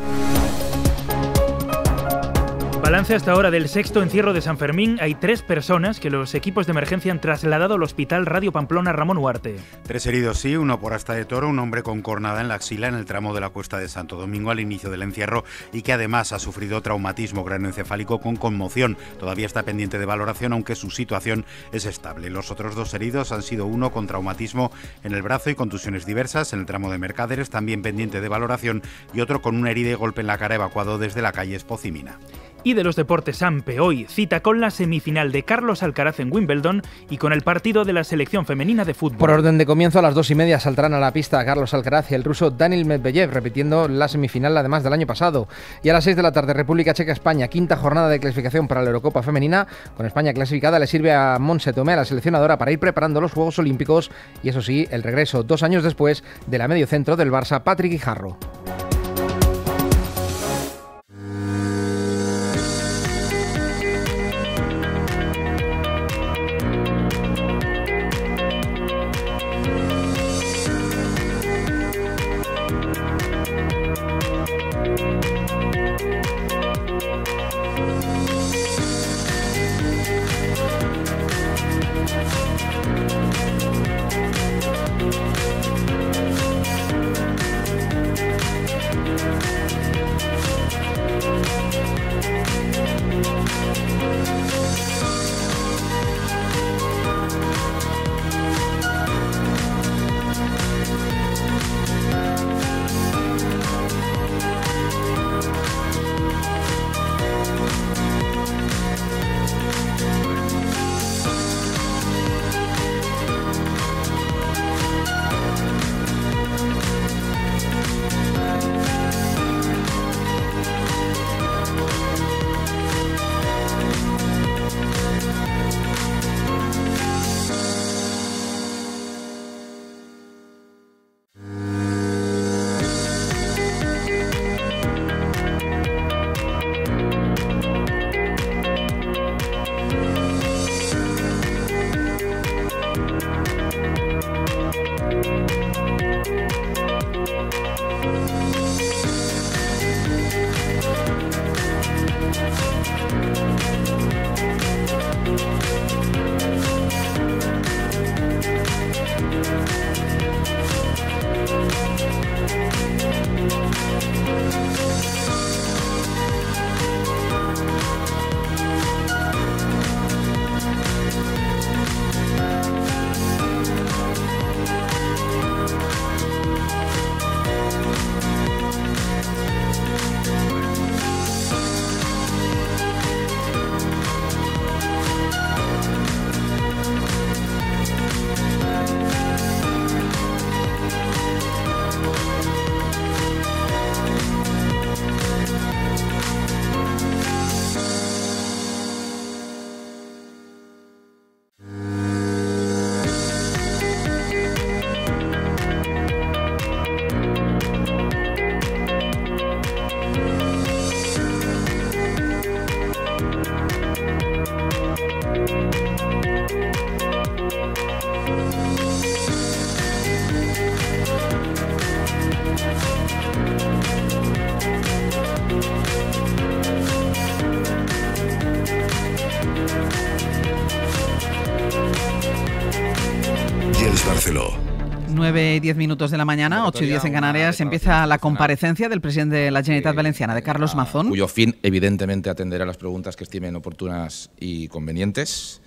Balance hasta ahora del sexto encierro de San Fermín. Hay 3 personas que los equipos de emergencia han trasladado al Hospital Radio Pamplona Ramón Huarte. 3 heridos, sí, uno por asta de toro, un hombre con cornada en la axila en el tramo de la Cuesta de Santo Domingo al inicio del encierro y que además ha sufrido traumatismo cráneoencefálico con conmoción. Todavía está pendiente de valoración, aunque su situación es estable. Los otros 2 heridos han sido uno con traumatismo en el brazo y contusiones diversas en el tramo de Mercaderes, también pendiente de valoración, y otro con una herida y golpe en la cara evacuado desde la calle Espocimina. Y de los deportes, Ampe, hoy cita con la semifinal de Carlos Alcaraz en Wimbledon y con el partido de la selección femenina de fútbol. Por orden de comienzo, a las 2:30 saldrán a la pista Carlos Alcaraz y el ruso Daniil Medvedev, repitiendo la semifinal además del año pasado. Y a las 6 de la tarde, República Checa-España, quinta jornada de clasificación para la Eurocopa femenina. Con España clasificada, le sirve a Montse Tomé, a la seleccionadora, para ir preparando los Juegos Olímpicos y, eso sí, el regreso 2 años después de la mediocentro del Barça, Patrick Guijarro. Barceló. 9:10 de la mañana, 8:10 en Canarias, empieza la comparecencia del presidente de la Generalitat Valenciana, de Carlos Mazón. Cuyo fin, evidentemente, atenderá las preguntas que estimen oportunas y convenientes.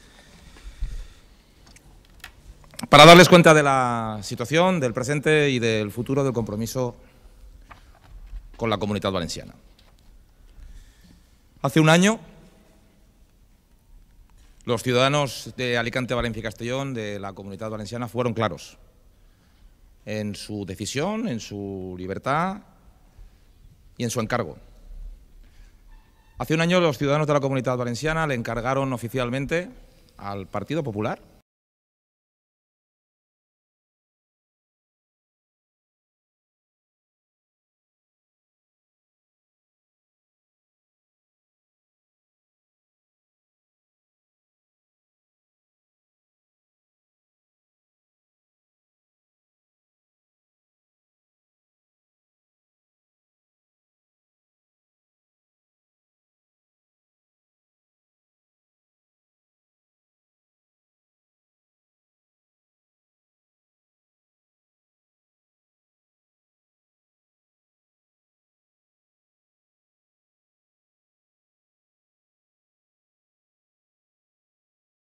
Para darles cuenta de la situación, del presente y del futuro del compromiso con la Comunitat Valenciana. Hace un año, los ciudadanos de Alicante, Valencia y Castellón, de la Comunitat Valenciana, fueron claros en su decisión, en su libertad y en su encargo. Hace un año, los ciudadanos de la Comunitat Valenciana le encargaron oficialmente al Partido Popular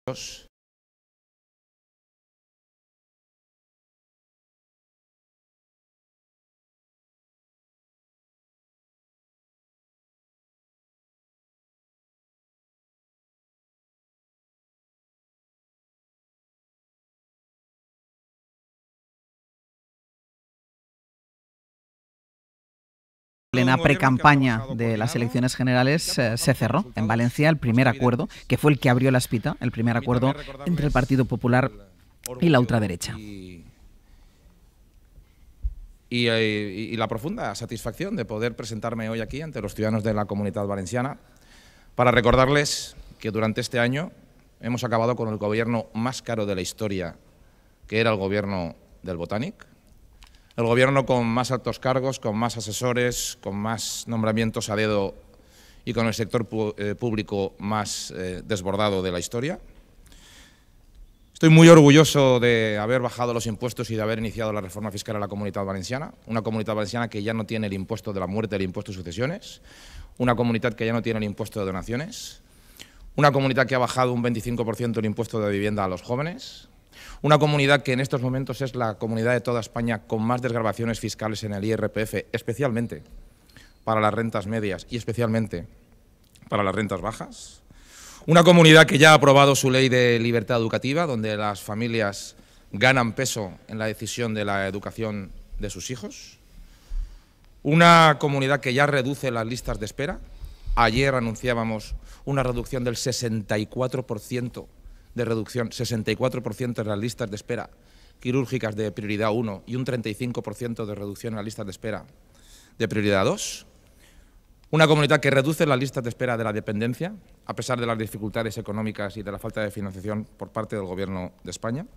plena precampaña de las elecciones generales se cerró en Valencia el primer acuerdo, que fue el que abrió la espita, el primer acuerdo entre el Partido Popular y la ultraderecha. Y la profunda satisfacción de poder presentarme hoy aquí ante los ciudadanos de la Comunidad Valenciana para recordarles que durante este año hemos acabado con el gobierno más caro de la historia, que era el gobierno del Botànic, el gobierno con más altos cargos, con más asesores, con más nombramientos a dedo y con el sector público más desbordado de la historia. Estoy muy orgulloso de haber bajado los impuestos y de haber iniciado la reforma fiscal en la Comunidad Valenciana, una Comunidad Valenciana que ya no tiene el impuesto de la muerte, el impuesto de sucesiones, una comunidad que ya no tiene el impuesto de donaciones, una comunidad que ha bajado un 25% el impuesto de vivienda a los jóvenes, una comunidad que en estos momentos es la comunidad de toda España con más desgravaciones fiscales en el IRPF, especialmente para las rentas medias y especialmente para las rentas bajas. Una comunidad que ya ha aprobado su ley de libertad educativa, donde las familias ganan peso en la decisión de la educación de sus hijos. Una comunidad que ya reduce las listas de espera. Ayer anunciábamos una reducción del 64% de reducción, 64% en las listas de espera quirúrgicas de prioridad 1 y un 35% de reducción en las listas de espera de prioridad 2. Una comunidad que reduce las listas de espera de la dependencia, a pesar de las dificultades económicas y de la falta de financiación por parte del Gobierno de España.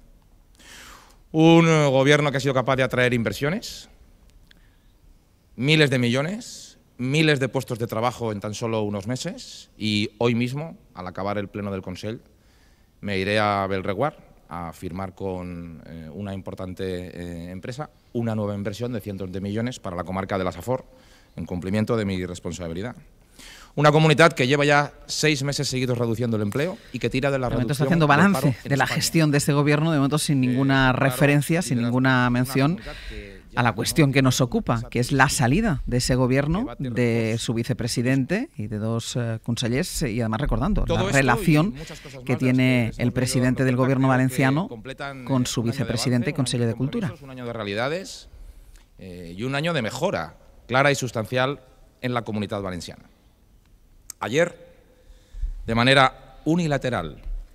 Un gobierno que ha sido capaz de atraer inversiones, miles de millones, miles de puestos de trabajo en tan solo unos meses, y hoy mismo, al acabar el pleno del Consell, me iré a Bellreguard a firmar con una importante empresa una nueva inversión de cientos de millones para la comarca de la Safor, en cumplimiento de mi responsabilidad. Una comunidad que lleva ya 6 meses seguidos reduciendo el empleo y que tira de la reducción. Está haciendo balance de la gestión de este gobierno, de momento sin ninguna referencia, sin ninguna mención a la cuestión que nos ocupa, que es la salida de ese gobierno, de su vicepresidente y de 2 consellers, y además recordando la relación que tiene el presidente del gobierno valenciano con su vicepresidente y conseller de Cultura. Un año de realidades y un año de mejora clara y sustancial en la Comunidad Valenciana. Ayer, de manera unilateral,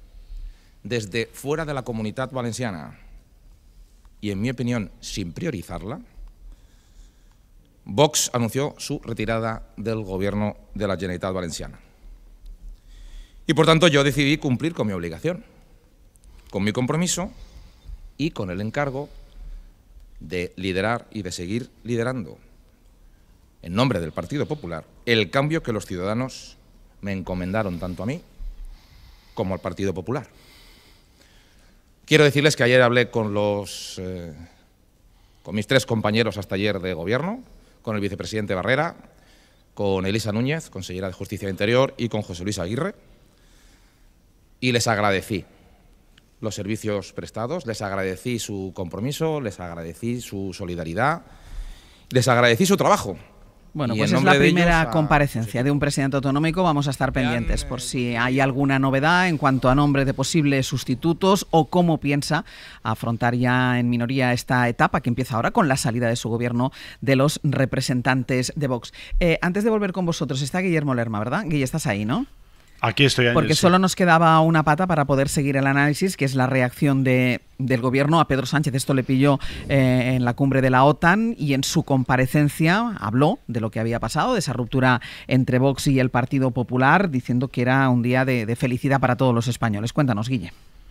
desde fuera de la Comunidad Valenciana, y en mi opinión sin priorizarla, Vox anunció su retirada del Gobierno de la Generalitat Valenciana. Y por tanto yo decidí cumplir con mi obligación, con mi compromiso y con el encargo de liderar y de seguir liderando, en nombre del Partido Popular, el cambio que los ciudadanos me encomendaron tanto a mí como al Partido Popular. Quiero decirles que ayer hablé con mis 3 compañeros hasta ayer de gobierno, con el vicepresidente Barrera, con Elisa Núñez, consellera de Justicia e Interior, y con José Luis Aguirre, y les agradecí los servicios prestados, les agradecí su compromiso, les agradecí su solidaridad, les agradecí su trabajo. Bueno, pues es la primera comparecencia de un presidente autonómico. Vamos a estar pendientes por si hay alguna novedad en cuanto a nombre de posibles sustitutos o cómo piensa afrontar ya en minoría esta etapa que empieza ahora con la salida de su gobierno de los representantes de Vox. Antes de volver con vosotros, está Guillermo Lerma, ¿verdad? Guille, estás ahí, ¿no? Aquí estoy, Ángel, porque solo nos quedaba una pata para poder seguir el análisis, que es la reacción del gobierno a Pedro Sánchez. Esto le pilló en la cumbre de la OTAN y en su comparecencia habló de lo que había pasado, de esa ruptura entre Vox y el Partido Popular, diciendo que era un día de felicidad para todos los españoles. Cuéntanos, Guille.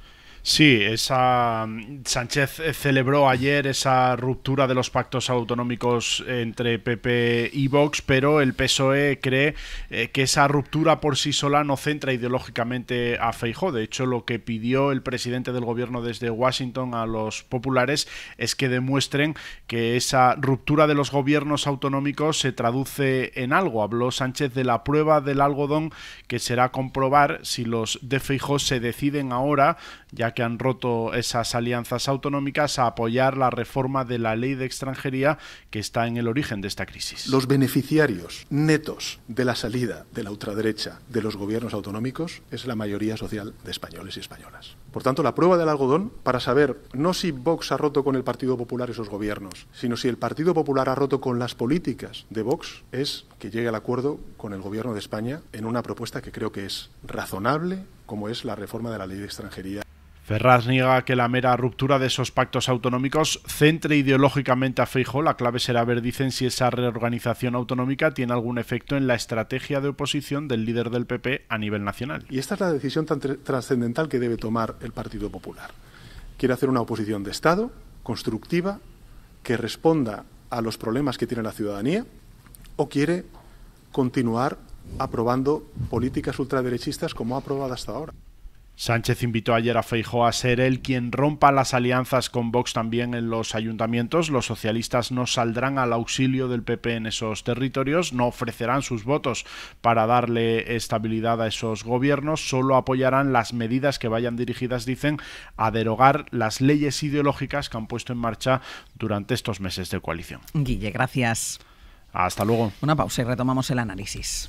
Sí, Sánchez celebró ayer esa ruptura de los pactos autonómicos entre PP y Vox, pero el PSOE cree que esa ruptura por sí sola no centra ideológicamente a Feijóo. De hecho, lo que pidió el presidente del gobierno desde Washington a los populares es que demuestren que esa ruptura de los gobiernos autonómicos se traduce en algo. Habló Sánchez de la prueba del algodón, que será comprobar si los de Feijóo se deciden ahora, ya que han roto esas alianzas autonómicas, a apoyar la reforma de la ley de extranjería que está en el origen de esta crisis. Los beneficiarios netos de la salida de la ultraderecha de los gobiernos autonómicos es la mayoría social de españoles y españolas. Por tanto, la prueba del algodón, para saber no si Vox ha roto con el Partido Popular esos gobiernos, sino si el Partido Popular ha roto con las políticas de Vox, es que llegue al acuerdo con el Gobierno de España en una propuesta que creo que es razonable, como es la reforma de la ley de extranjería. Ferraz niega que la mera ruptura de esos pactos autonómicos centre ideológicamente a Feijóo. La clave será ver, dicen, si esa reorganización autonómica tiene algún efecto en la estrategia de oposición del líder del PP a nivel nacional. Y esta es la decisión tan trascendental que debe tomar el Partido Popular. Quiere hacer una oposición de Estado, constructiva, que responda a los problemas que tiene la ciudadanía, o quiere continuar aprobando políticas ultraderechistas como ha aprobado hasta ahora. Sánchez invitó ayer a Feijóo a ser él quien rompa las alianzas con Vox también en los ayuntamientos. Los socialistas no saldrán al auxilio del PP en esos territorios, no ofrecerán sus votos para darle estabilidad a esos gobiernos, solo apoyarán las medidas que vayan dirigidas, dicen, a derogar las leyes ideológicas que han puesto en marcha durante estos meses de coalición. Guille, gracias. Hasta luego. Una pausa y retomamos el análisis.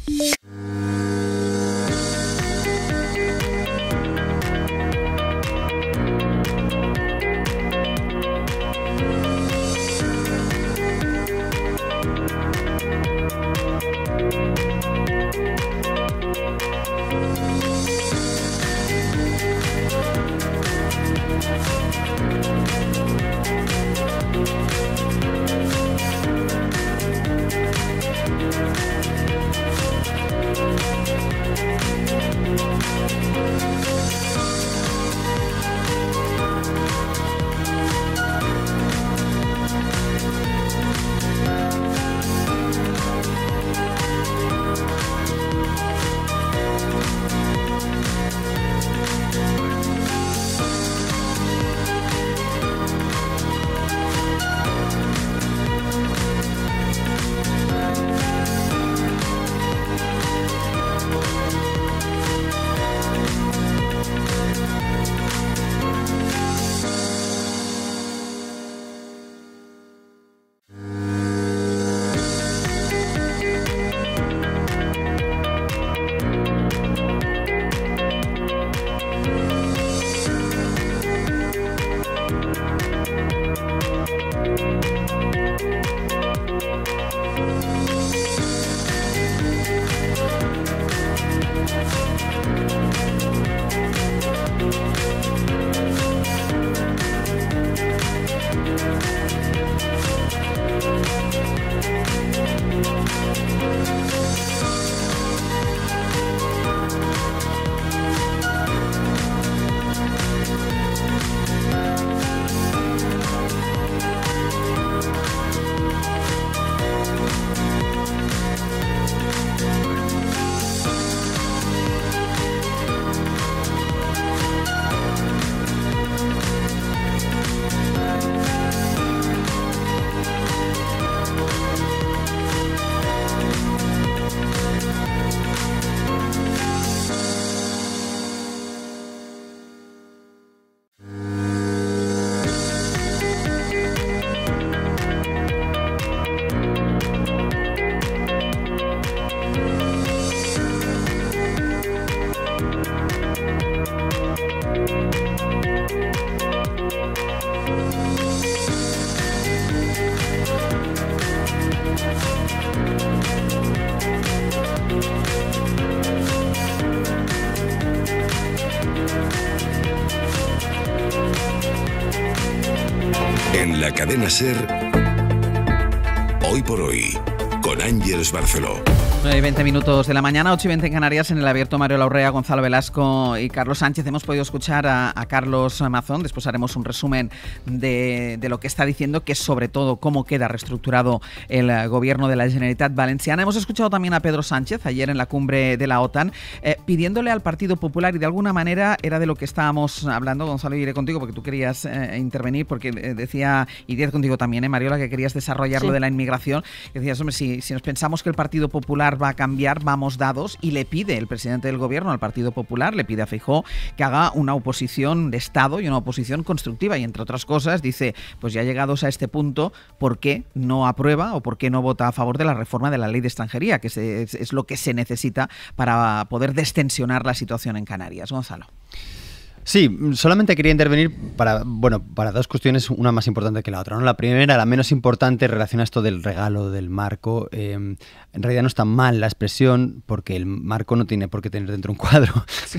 En la cadena SER, Hoy por Hoy, con Ángeles Barceló. 20 minutos de la mañana, 8:20 en Canarias, en el abierto Mario Laurrea, Gonzalo Velasco y Carlos Sánchez. Hemos podido escuchar a Carlos Mazón. Después haremos un resumen de lo que está diciendo, que es sobre todo cómo queda reestructurado el gobierno de la Generalitat Valenciana. Hemos escuchado también a Pedro Sánchez ayer en la cumbre de la OTAN, pidiéndole al Partido Popular, y de alguna manera era de lo que estábamos hablando, Gonzalo, y iré contigo porque tú querías intervenir, porque decía, y Díaz contigo también, Mariola, que querías desarrollar lo de la inmigración. Decías, hombre, si nos pensamos que el Partido Popular va a cambiar, vamos dados, y le pide el presidente del gobierno al Partido Popular, le pide a Feijóo que haga una oposición de Estado y una oposición constructiva, y entre otras cosas dice, pues ya llegados a este punto, ¿por qué no aprueba o por qué no vota a favor de la reforma de la ley de extranjería, que es lo que se necesita para poder destensionar la situación en Canarias? Gonzalo. Sí, solamente quería intervenir para dos cuestiones, una más importante que la otra, ¿no? La primera, la menos importante, relaciona esto del regalo del marco. En realidad no está mal la expresión, porque el marco no tiene por qué tener dentro un cuadro. Sí.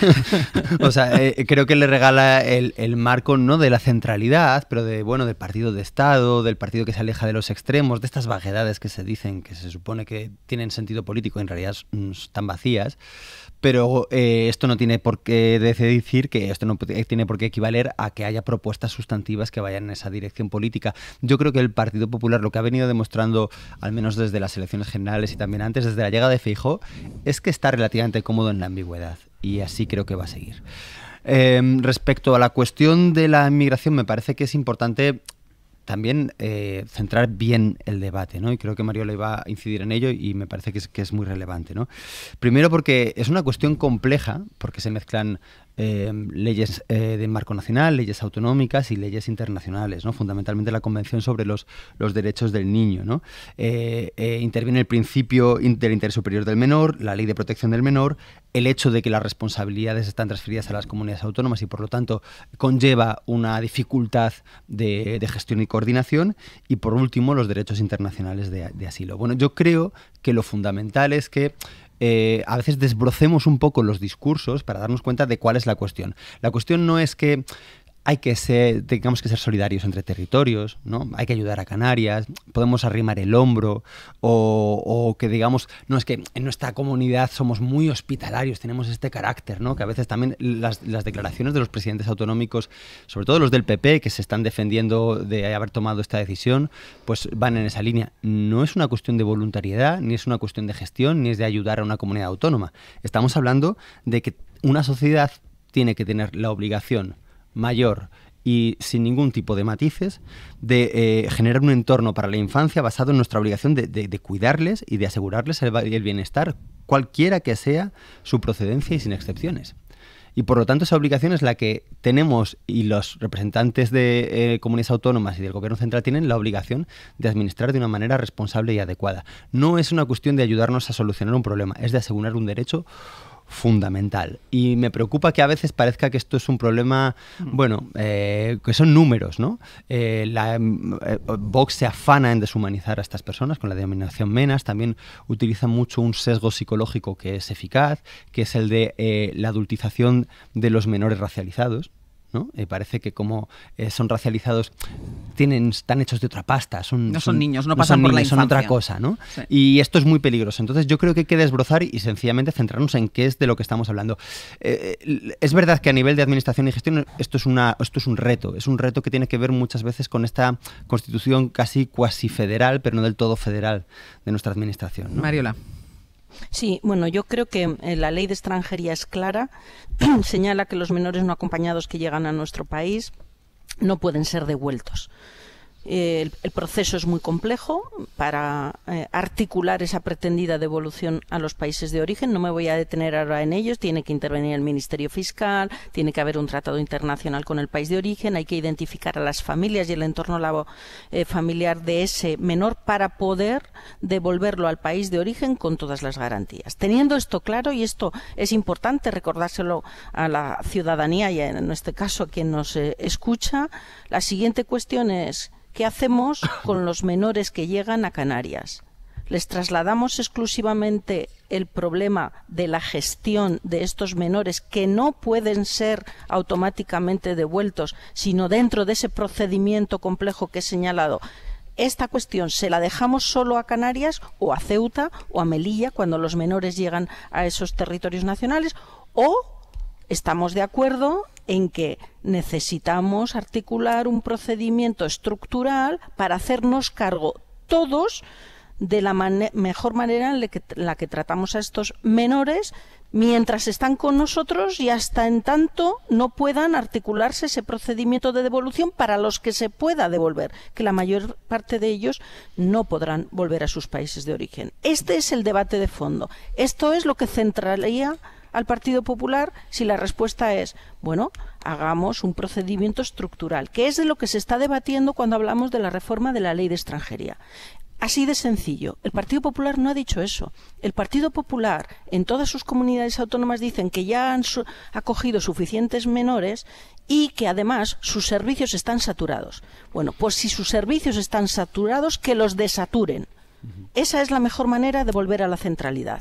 O sea, creo que le regala el marco no de la centralidad, pero del partido de Estado, del partido que se aleja de los extremos, de estas vaguedades que se dicen, que se supone que tienen sentido político y en realidad están vacías. Pero esto no tiene por qué decir que esto no tiene por qué equivaler a que haya propuestas sustantivas que vayan en esa dirección política. Yo creo que el Partido Popular lo que ha venido demostrando, al menos desde las elecciones generales y también antes, desde la llegada de Feijóo, es que está relativamente cómodo en la ambigüedad, y así creo que va a seguir. Respecto a la cuestión de la inmigración, me parece que es importante también centrar bien el debate, ¿no? Y creo que Mariola iba a incidir en ello y me parece que es muy relevante, ¿no? Primero porque es una cuestión compleja, porque se mezclan leyes de marco nacional, leyes autonómicas y leyes internacionales, ¿no? Fundamentalmente la Convención sobre los derechos del niño, ¿no? Interviene el principio del interés superior del menor, la ley de protección del menor, el hecho de que las responsabilidades están transferidas a las comunidades autónomas y por lo tanto conlleva una dificultad de gestión y coordinación, y por último los derechos internacionales de asilo. Bueno, yo creo que lo fundamental es que a veces desbrocemos un poco los discursos para darnos cuenta de cuál es la cuestión. La cuestión no es que tengamos que ser solidarios entre territorios, ¿no? Hay que ayudar a Canarias, podemos arrimar el hombro, o que digamos, no, es que en nuestra comunidad somos muy hospitalarios, tenemos este carácter, ¿no? Que a veces también las declaraciones de los presidentes autonómicos, sobre todo los del PP, que se están defendiendo de haber tomado esta decisión, pues van en esa línea. No es una cuestión de voluntariedad, ni es una cuestión de gestión, ni es de ayudar a una comunidad autónoma. Estamos hablando de que una sociedad tiene que tener la obligación mayor y sin ningún tipo de matices de generar un entorno para la infancia basado en nuestra obligación de cuidarles y de asegurarles el bienestar, cualquiera que sea su procedencia y sin excepciones. Y por lo tanto esa obligación es la que tenemos, y los representantes de comunidades autónomas y del gobierno central tienen la obligación de administrar de una manera responsable y adecuada. No es una cuestión de ayudarnos a solucionar un problema, es de asegurar un derecho fundamental. Y me preocupa que a veces parezca que esto es un problema, que son números, ¿no? Vox se afana en deshumanizar a estas personas con la denominación menas, también utiliza mucho un sesgo psicológico que es eficaz, que es el de la adultización de los menores racializados, ¿no? Parece que como son racializados están hechos de otra pasta, no son niños, no pasan por la infancia, son otra cosa, ¿no? Sí. Y esto es muy peligroso. Entonces yo creo que hay que desbrozar y sencillamente centrarnos en qué es de lo que estamos hablando. Es verdad que a nivel de administración y gestión esto es un reto que tiene que ver muchas veces con esta constitución casi cuasi federal, pero no del todo federal de nuestra administración, ¿no? Mariola. Sí, bueno, yo creo que la ley de extranjería es clara, señala que los menores no acompañados que llegan a nuestro país no pueden ser devueltos. El proceso es muy complejo para articular esa pretendida devolución a los países de origen. No me voy a detener ahora en ellos. Tiene que intervenir el Ministerio Fiscal, tiene que haber un tratado internacional con el país de origen, hay que identificar a las familias y el entorno familiar de ese menor para poder devolverlo al país de origen con todas las garantías. Teniendo esto claro, y esto es importante recordárselo a la ciudadanía y en este caso a quien nos escucha, la siguiente cuestión es: ¿qué hacemos con los menores que llegan a Canarias? ¿Les trasladamos exclusivamente el problema de la gestión de estos menores que no pueden ser automáticamente devueltos, sino dentro de ese procedimiento complejo que he señalado? esta cuestión se la dejamos solo a Canarias o a Ceuta o a Melilla cuando los menores llegan a esos territorios nacionales, o estamos de acuerdo en que necesitamos articular un procedimiento estructural para hacernos cargo todos de la mejor manera en la que tratamos a estos menores mientras están con nosotros y hasta en tanto no puedan articularse ese procedimiento de devolución para los que se pueda devolver, que la mayor parte de ellos no podrán volver a sus países de origen. Este es el debate de fondo. Esto es lo que centraría al Partido Popular si la respuesta es, bueno, hagamos un procedimiento estructural, que es de lo que se está debatiendo cuando hablamos de la reforma de la Ley de Extranjería. Así de sencillo. El Partido Popular no ha dicho eso. El Partido Popular en todas sus comunidades autónomas dicen que ya han acogido suficientes menores y que además sus servicios están saturados. Bueno, pues si sus servicios están saturados, que los desaturen. Esa es la mejor manera de volver a la centralidad.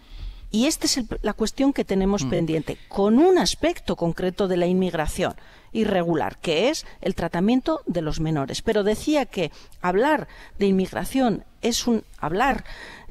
Y esta es la cuestión que tenemos pendiente, con un aspecto concreto de la inmigración irregular, que es el tratamiento de los menores. Pero decía que hablar de inmigración es hablar,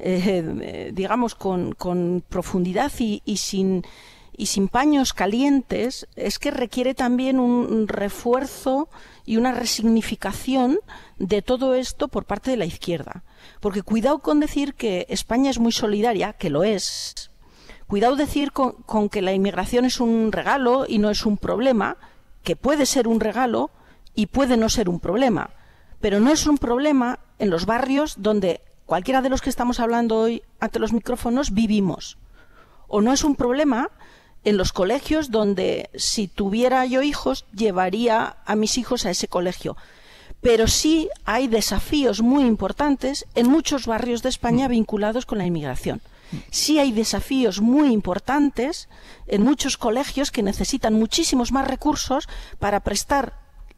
digamos, con profundidad y sin paños calientes, es que requiere también un refuerzo y una resignificación de todo esto por parte de la izquierda. Porque cuidado con decir que España es muy solidaria, que lo es. Cuidado decir con que la inmigración es un regalo y no es un problema, que puede ser un regalo y puede no ser un problema. Pero no es un problema en los barrios donde cualquiera de los que estamos hablando hoy ante los micrófonos vivimos. O no es un problema en los colegios donde, si tuviera yo hijos, llevaría a mis hijos a ese colegio. Pero sí hay desafíos muy importantes en muchos barrios de España vinculados con la inmigración. Sí hay desafíos muy importantes en muchos colegios que necesitan muchísimos más recursos para prestar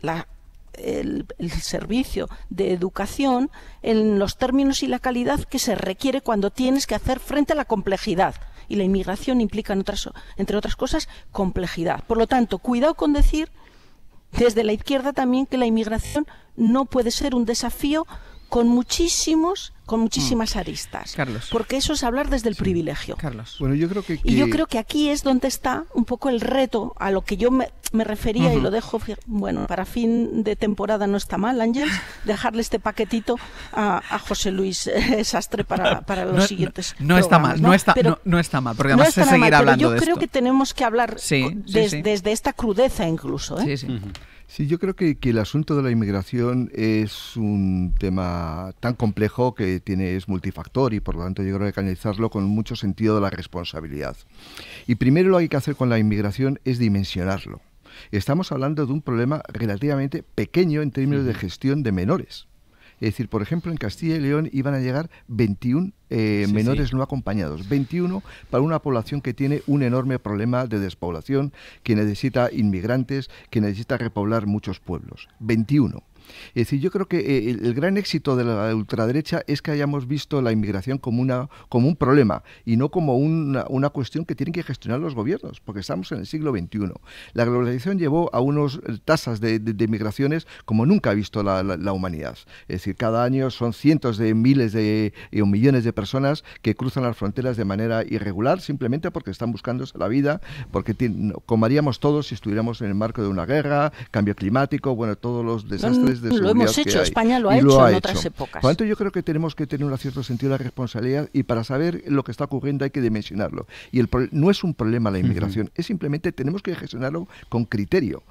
el servicio de educación en los términos y la calidad que se requiere cuando tienes que hacer frente a la complejidad. Y la inmigración implica, entre otras cosas, complejidad. Por lo tanto, cuidado con decir desde la izquierda también que la inmigración no puede ser un desafío con muchísimas aristas. Carlos. Porque eso es hablar desde el privilegio. Carlos. Bueno, yo creo que... Y yo creo que aquí es donde está un poco el reto a lo que yo me refería y lo dejo, bueno, para fin de temporada no está mal, Ángeles, dejarle este paquetito a José Luis Sastre para los siguientes no está mal, no está mal, porque además se seguirá hablando de esto. Yo creo que tenemos que hablar desde esta crudeza incluso. Sí, sí. Sí, yo creo que el asunto de la inmigración es un tema tan complejo que es multifactor y por lo tanto yo creo que hay que analizarlo con mucho sentido de la responsabilidad. Y primero lo que hay que hacer con la inmigración es dimensionarlo. Estamos hablando de un problema relativamente pequeño en términos de gestión de menores. Es decir, por ejemplo, en Castilla y León iban a llegar 21 menores no acompañados. 21 para una población que tiene un enorme problema de despoblación, que necesita inmigrantes, que necesita repoblar muchos pueblos. 21. Es decir, yo creo que el gran éxito de la ultraderecha es que hayamos visto la inmigración como un problema y no como una cuestión que tienen que gestionar los gobiernos, porque estamos en el siglo XXI. La globalización llevó a unas tasas de migraciones como nunca ha visto la humanidad. Es decir, cada año son cientos de miles o millones de personas que cruzan las fronteras de manera irregular, simplemente porque están buscándose la vida, porque como haríamos todos si estuviéramos en el marco de una guerra, cambio climático, bueno, todos los desastres de seguridad. Lo hemos hecho, España lo ha hecho en otras épocas. Por lo tanto, yo creo que tenemos que tener un cierto sentido de la responsabilidad y para saber lo que está ocurriendo hay que dimensionarlo. Y no es un problema la inmigración, es simplemente tenemos que gestionarlo con criterio.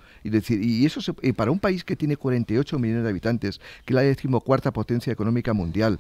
Y eso para un país que tiene 48 millones de habitantes, que es la 14ª potencia económica mundial,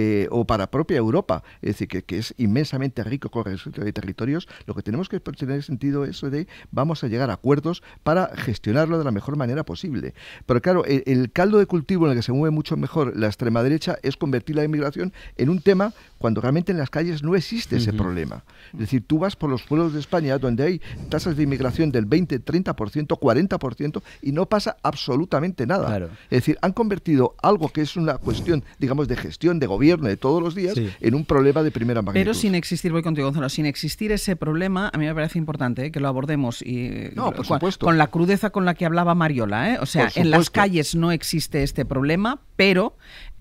o para propia Europa, es decir, que es inmensamente rico con respecto de territorios, lo que tenemos que tener sentido es eso de vamos a llegar a acuerdos para gestionarlo de la mejor manera posible. Pero claro, el caldo de cultivo en el que se mueve mucho mejor la extrema derecha es convertir la inmigración en un tema cuando realmente en las calles no existe ese problema. Es decir, tú vas por los pueblos de España donde hay tasas de inmigración del 20, 30%, 40%, y no pasa absolutamente nada. Claro. Es decir, han convertido algo que es una cuestión, digamos, de gestión, de gobierno de todos los días, en un problema de primera magnitud. Pero sin existir, voy contigo, Gonzalo, sin existir ese problema, a mí me parece importante que lo abordemos y por supuesto. Con la crudeza con la que hablaba Mariola. O sea, en las calles no existe existe este problema, pero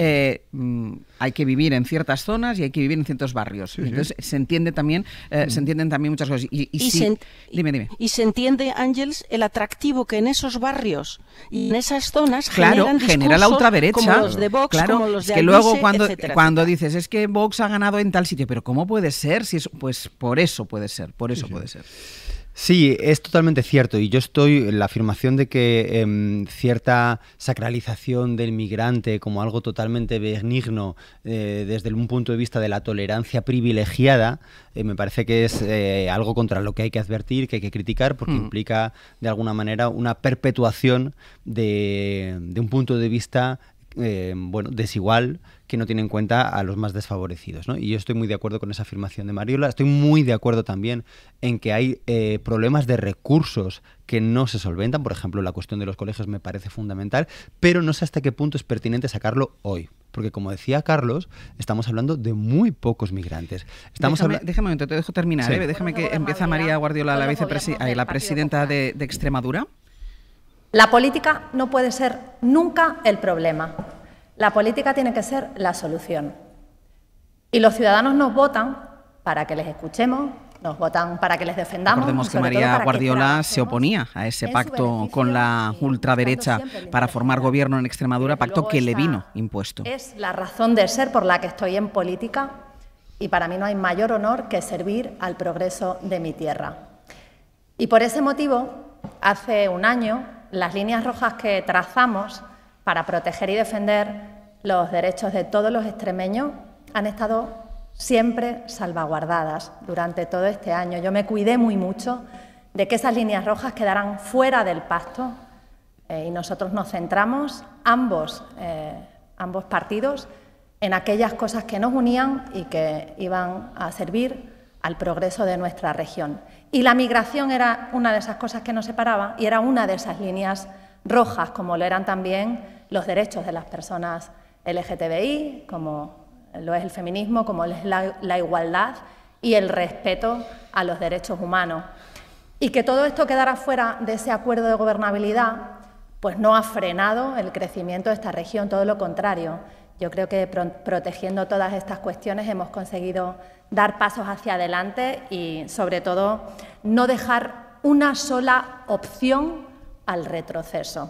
hay que vivir en ciertas zonas y hay que vivir en ciertos barrios. Sí, entonces se entiende también, se entienden también muchas cosas. Dime. Y se entiende, Ángels, el atractivo que en esos barrios y en esas zonas genera la ultraderecha, como los de Vox, como los de que luego Alvise, cuando dices es que Vox ha ganado en tal sitio, pero ¿cómo puede ser? Si es, pues por eso puede ser, puede ser. Sí, es totalmente cierto, y yo estoy en la afirmación de que cierta sacralización del migrante como algo totalmente benigno desde un punto de vista de la tolerancia privilegiada, me parece que es algo contra lo que hay que advertir, que hay que criticar, porque implica de alguna manera una perpetuación de un punto de vista desigual, que no tiene en cuenta a los más desfavorecidos, ¿no? Y yo estoy muy de acuerdo con esa afirmación de Mariola. Estoy muy de acuerdo también en que hay problemas de recursos que no se solventan. Por ejemplo, la cuestión de los colegios me parece fundamental, pero no sé hasta qué punto es pertinente sacarlo hoy. Porque, como decía Carlos, estamos hablando de muy pocos migrantes. Déjame un momento, te dejo terminar. Sí. Déjame que empiece María Guardiola, la presidenta de Extremadura. La política no puede ser nunca el problema. La política tiene que ser la solución. Y los ciudadanos nos votan para que les escuchemos, nos votan para que les defendamos. Recordemos que María Guardiola se oponía a ese pacto con la ultraderecha para formar gobierno en Extremadura, pacto que le vino impuesto. Es la razón de ser por la que estoy en política, y para mí no hay mayor honor que servir al progreso de mi tierra. Y por ese motivo, hace un año, las líneas rojas que trazamos para proteger y defender los derechos de todos los extremeños han estado siempre salvaguardadas durante todo este año. Yo me cuidé muy mucho de que esas líneas rojas quedaran fuera del pacto y nosotros nos centramos, ambos partidos, en aquellas cosas que nos unían y que iban a servir al progreso de nuestra región. Y la migración era una de esas cosas que nos separaba y era una de esas líneas rojas, como lo eran también los derechos de las personas LGTBI, como lo es el feminismo, como es la igualdad y el respeto a los derechos humanos. Y que todo esto quedara fuera de ese acuerdo de gobernabilidad, pues no ha frenado el crecimiento de esta región, todo lo contrario. Yo creo que protegiendo todas estas cuestiones hemos conseguido dar pasos hacia adelante y, sobre todo, no dejar una sola opción al retroceso.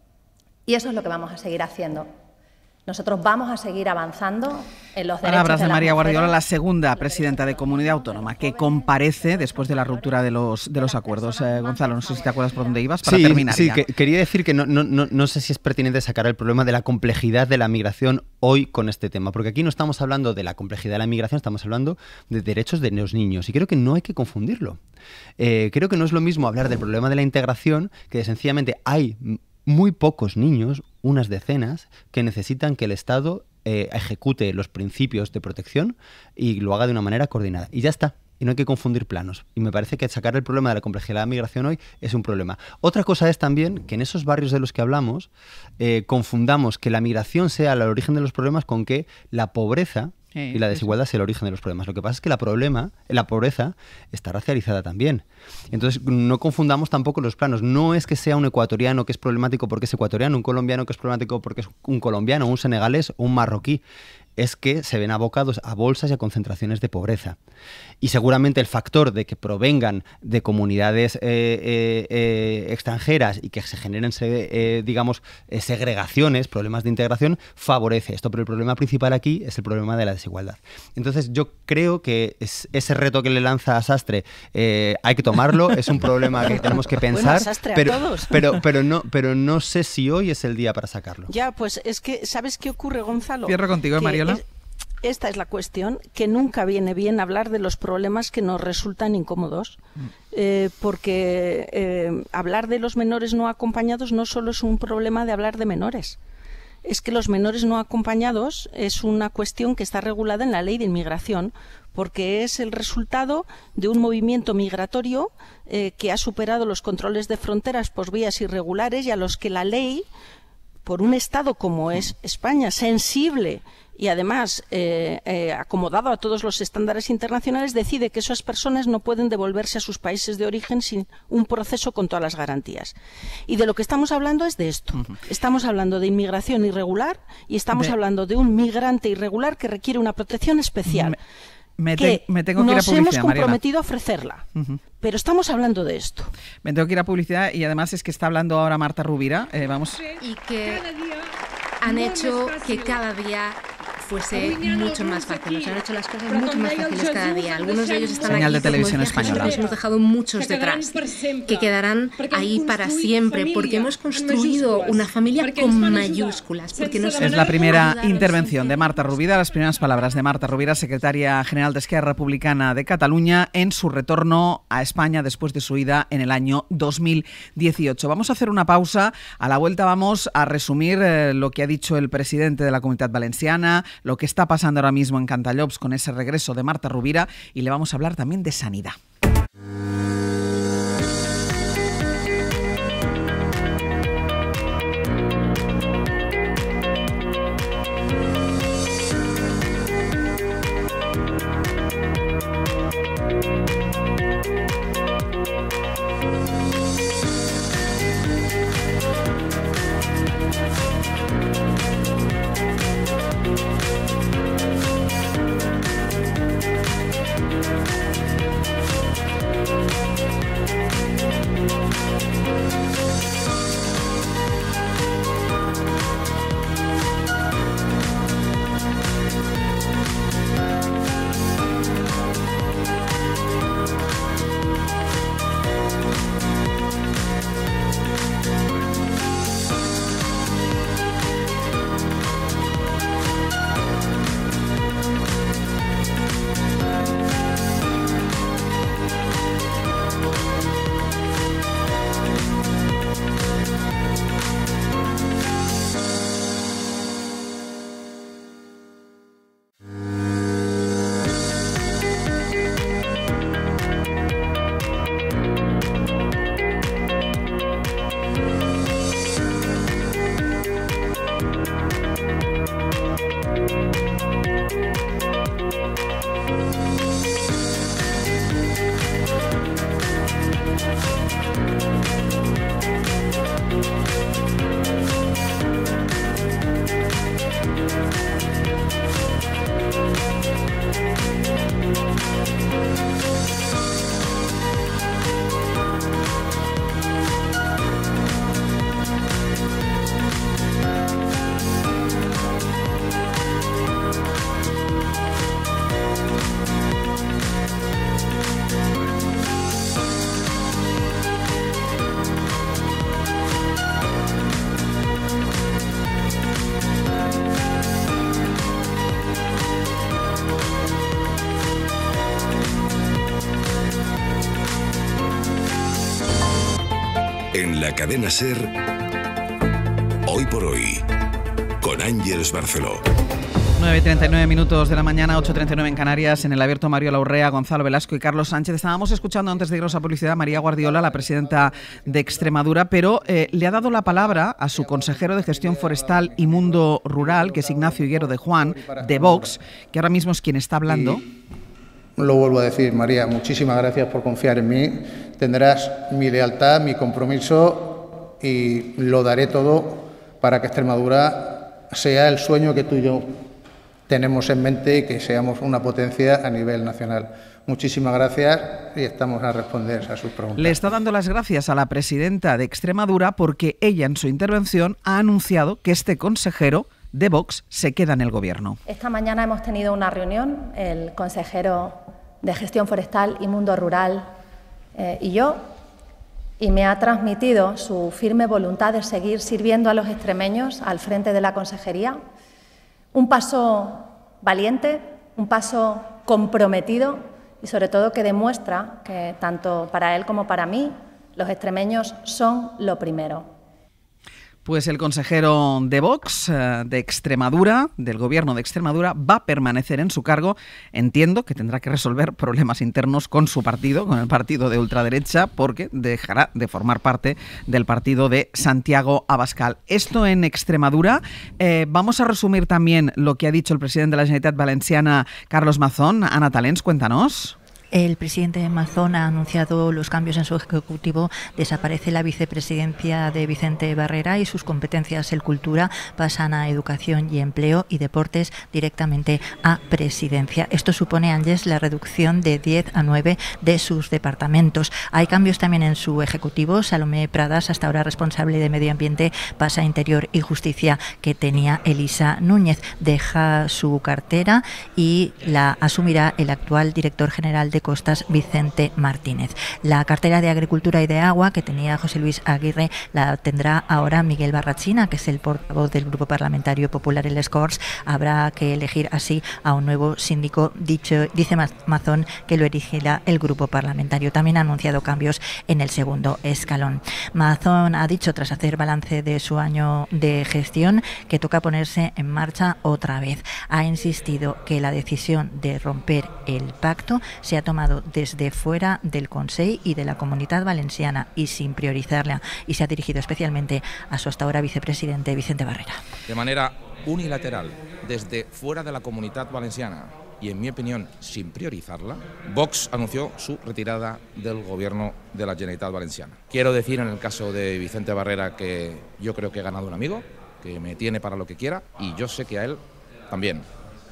Y eso es lo que vamos a seguir haciendo. Nosotros vamos a seguir avanzando en los derechos Palabras de María mujeres. Guardiola, la segunda presidenta de Comunidad Autónoma, que comparece después de la ruptura de los acuerdos. Gonzalo, no sé si te acuerdas por dónde ibas para terminar. Sí, quería decir que no sé si es pertinente sacar el problema de la complejidad de la migración hoy con este tema, porque aquí no estamos hablando de la complejidad de la migración, estamos hablando de derechos de los niños, y creo que no hay que confundirlo. Creo que no es lo mismo hablar del problema de la integración, que sencillamente hay muy pocos niños, unas decenas, que necesitan que el Estado ejecute los principios de protección y lo haga de una manera coordinada. Y ya está. Y no hay que confundir planos. Y me parece que sacar el problema de la complejidad de la migración hoy es un problema. Otra cosa es también que en esos barrios de los que hablamos confundamos que la migración sea el origen de los problemas con que la pobreza y la desigualdad es el origen de los problemas. Lo que pasa es que la pobreza está racializada también. Entonces, no confundamos tampoco los planos. No es que sea un ecuatoriano que es problemático porque es ecuatoriano, un colombiano que es problemático porque es un colombiano, un senegalés o un marroquí. Es que se ven abocados a bolsas y a concentraciones de pobreza. Y seguramente el factor de que provengan de comunidades extranjeras y que se generen, segregaciones, problemas de integración, favorece esto. Pero el problema principal aquí es el problema de la desigualdad. Entonces yo creo que ese reto que le lanza a Sastre hay que tomarlo, es un problema que tenemos que pensar, pero no sé si hoy es el día para sacarlo. Ya, pues es que, ¿sabes qué ocurre, Gonzalo? Cierro contigo, María. Esta es la cuestión, que nunca viene bien hablar de los problemas que nos resultan incómodos, porque hablar de los menores no acompañados no solo es un problema de hablar de menores, es que los menores no acompañados es una cuestión que está regulada en la Ley de Inmigración, porque es el resultado de un movimiento migratorio que ha superado los controles de fronteras por vías irregulares y a los que la ley por un Estado como es España, sensible y además acomodado a todos los estándares internacionales, decide que esas personas no pueden devolverse a sus países de origen sin un proceso con todas las garantías. Y de lo que estamos hablando es de esto. Estamos hablando de inmigración irregular y estamos hablando de un migrante irregular que requiere una protección especial. Me tengo que ir a publicidad, nos hemos Mariela. comprometido a ofrecerla. Pero estamos hablando de esto. Me tengo que ir a publicidad y además es que está hablando ahora Marta Rubira. Vamos. Y que han hecho que cada día fuese mucho más fácil. Nos han hecho las cosas mucho más fáciles cada día. Algunos de ellos están Señal aquí, de televisión como decía Jesús, española. pero hemos dejado muchos detrás, que quedarán ahí para siempre, porque hemos construido una familia con mayúsculas. Porque Es la primera intervención de Marta Rubira, las primeras palabras de Marta Rubira, secretaria general de Esquerra Republicana de Cataluña, en su retorno a España después de su ida en el año 2018. Vamos a hacer una pausa. A la vuelta vamos a resumir lo que ha dicho el presidente de la Comunitat Valenciana, lo que está pasando ahora mismo en Cantallops con ese regreso de Marta Rubira, y le vamos a hablar también de sanidad. En la cadena SER, Hoy por Hoy, con Ángeles Barceló. 9:39 minutos de la mañana, 8:39 en Canarias, en el abierto Mario Laurrea, Gonzalo Velasco y Carlos Sánchez. Estábamos escuchando antes de irnos a publicidad a María Guardiola, la presidenta de Extremadura, pero le ha dado la palabra a su consejero de Gestión Forestal y Mundo Rural, que es Ignacio Higuero de Juan, de Vox, que ahora mismo es quien está hablando. Lo vuelvo a decir, María, muchísimas gracias por confiar en mí. Tendrás mi lealtad, mi compromiso y lo daré todo para que Extremadura sea el sueño que tú y yo tenemos en mente y que seamos una potencia a nivel nacional. Muchísimas gracias y estamos a responder a sus preguntas. Le está dando las gracias a la presidenta de Extremadura porque ella en su intervención ha anunciado que este consejero de Vox se queda en el gobierno. Esta mañana hemos tenido una reunión, el consejero de Gestión Forestal y Mundo Rural y yo, y me ha transmitido su firme voluntad de seguir sirviendo a los extremeños al frente de la consejería. Un paso valiente, un paso comprometido y sobre todo que demuestra que tanto para él como para mí los extremeños son lo primero. Pues el consejero de Vox de Extremadura, del gobierno de Extremadura, va a permanecer en su cargo. Entiendo que tendrá que resolver problemas internos con su partido, con el partido de ultraderecha, porque dejará de formar parte del partido de Santiago Abascal. Esto en Extremadura. Vamos a resumir también lo que ha dicho el presidente de la Generalitat Valenciana, Carlos Mazón. Ana Talens, cuéntanos. El presidente Mazón ha anunciado los cambios en su ejecutivo. Desaparece la vicepresidencia de Vicente Barrera y sus competencias en cultura pasan a educación y empleo y deportes directamente a presidencia. Esto supone, Ángeles, la reducción de 10 a 9 de sus departamentos. Hay cambios también en su ejecutivo. Salomé Pradas, hasta ahora responsable de Medio Ambiente, pasa a Interior y Justicia, que tenía Elisa Núñez. Deja su cartera y la asumirá el actual director general de Costas, Vicente Martínez. La cartera de Agricultura y de Agua, que tenía José Luis Aguirre, la tendrá ahora Miguel Barrachina, que es el portavoz del Grupo Parlamentario Popular en les Corts. Habrá que elegir así a un nuevo síndico. Dice Mazón que lo elegirá el Grupo Parlamentario. También ha anunciado cambios en el segundo escalón. Mazón ha dicho, tras hacer balance de su año de gestión, que toca ponerse en marcha otra vez. Ha insistido que la decisión de romper el pacto se ha tomado desde fuera del Consell y de la Comunitat Valenciana y sin priorizarla, y se ha dirigido especialmente a su hasta ahora vicepresidente Vicente Barrera. De manera unilateral, desde fuera de la Comunitat Valenciana y, en mi opinión, sin priorizarla, Vox anunció su retirada del gobierno de la Generalitat Valenciana. Quiero decir, en el caso de Vicente Barrera, que yo creo que he ganado un amigo, que me tiene para lo que quiera, y yo sé que a él también.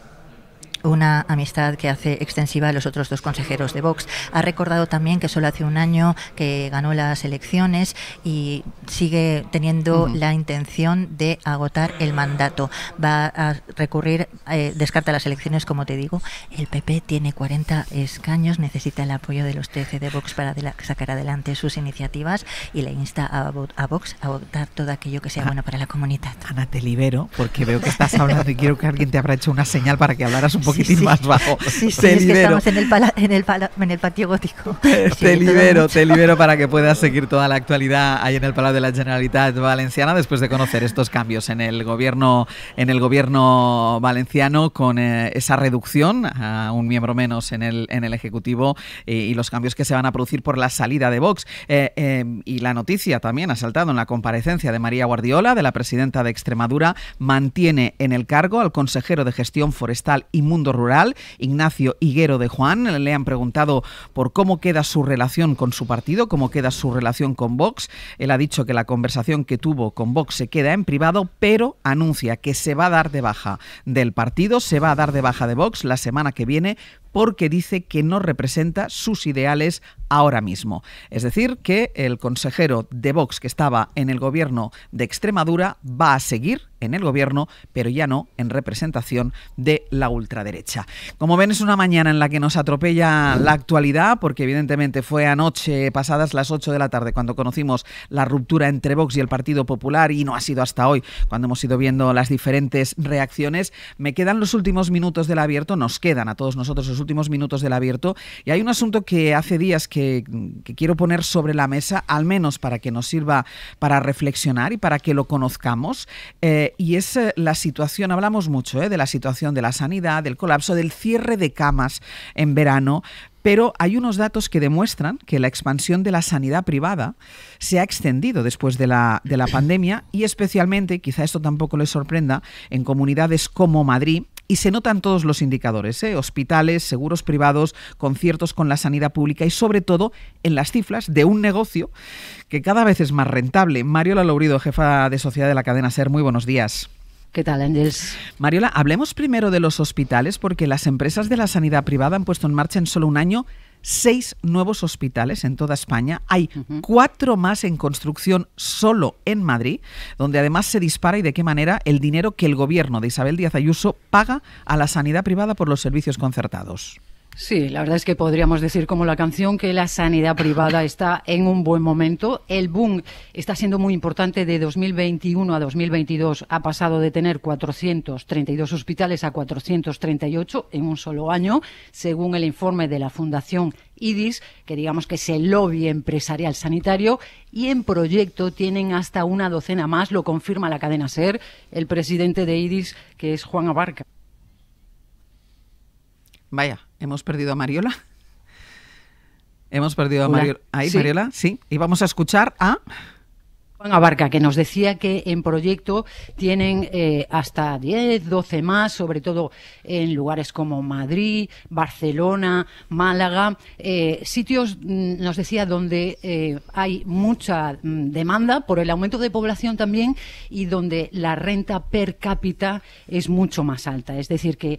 Una amistad que hace extensiva a los otros dos consejeros de Vox. Ha recordado también que solo hace un año que ganó las elecciones y sigue teniendo la intención de agotar el mandato. Va a recurrir, descarta las elecciones, como te digo. El PP tiene 40 escaños, necesita el apoyo de los 13 de Vox para sacar adelante sus iniciativas, y le insta a Vox a votar todo aquello que sea bueno para la comunidad. Ana, te libero, porque veo que estás hablando y quiero que alguien te habrá hecho una señal para que hablaras un poquitín más bajo. Sí, te libero. Es que estamos en el patio gótico. Te libero para que puedas seguir toda la actualidad ahí en el Palau de la Generalitat Valenciana, después de conocer estos cambios en el gobierno valenciano, con esa reducción a un miembro menos en el Ejecutivo, y los cambios que se van a producir por la salida de Vox. Y la noticia también ha saltado en la comparecencia de María Guardiola, de la presidenta de Extremadura. Mantiene en el cargo al consejero de Gestión Forestal y Mundo Rural, Ignacio Higuero de Juan. Le han preguntado por cómo queda su relación con su partido, cómo queda su relación con Vox. Él ha dicho que la conversación que tuvo con Vox se queda en privado, pero anuncia que se va a dar de baja del partido, se va a dar de baja de Vox la semana que viene, porque dice que no representa sus ideales ahora mismo. Es decir, que el consejero de Vox que estaba en el gobierno de Extremadura va a seguir en el gobierno, pero ya no en representación de la ultraderecha. Como ven, es una mañana en la que nos atropella la actualidad, porque evidentemente fue anoche, pasadas las 8 de la tarde, cuando conocimos la ruptura entre Vox y el Partido Popular, y no ha sido hasta hoy, cuando hemos ido viendo las diferentes reacciones. Me quedan los últimos minutos del abierto, nos quedan a todos nosotros los últimos minutos del abierto, y hay un asunto que hace días que quiero poner sobre la mesa, al menos para que nos sirva para reflexionar y para que lo conozcamos, y es la situación, hablamos mucho de la situación de la sanidad, del colapso, del cierre de camas en verano, pero hay unos datos que demuestran que la expansión de la sanidad privada se ha extendido después de la pandemia, y especialmente, quizá esto tampoco les sorprenda, en comunidades como Madrid. Y se notan todos los indicadores, hospitales, seguros privados, conciertos con la sanidad pública, y sobre todo en las cifras de un negocio que cada vez es más rentable. Mariola Lourido, jefa de sociedad de la cadena SER, muy buenos días. ¿Qué tal, Ángels? Mariola, hablemos primero de los hospitales, porque las empresas de la sanidad privada han puesto en marcha en solo un año 6 nuevos hospitales en toda España. Hay 4 más en construcción solo en Madrid, donde además se dispara, y de qué manera, el dinero que el gobierno de Isabel Díaz Ayuso paga a la sanidad privada por los servicios concertados. Sí, la verdad es que podríamos decir como la canción que la sanidad privada está en un buen momento. El boom está siendo muy importante de 2021 a 2022. Ha pasado de tener 432 hospitales a 438 en un solo año, según el informe de la Fundación IDIS, que digamos que es el lobby empresarial sanitario, y en proyecto tienen hasta una docena más, lo confirma la cadena SER, el presidente de IDIS, que es Juan Abarca. Vaya, hemos perdido a Mariola. Hemos perdido a Mariola. ¿Ahí, sí. Mariola? Sí. Y vamos a escuchar a Juan Abarca, que nos decía que en proyecto tienen hasta 10, 12 más, sobre todo en lugares como Madrid, Barcelona, Málaga, sitios, nos decía, donde hay mucha demanda por el aumento de población también y donde la renta per cápita es mucho más alta. Es decir, que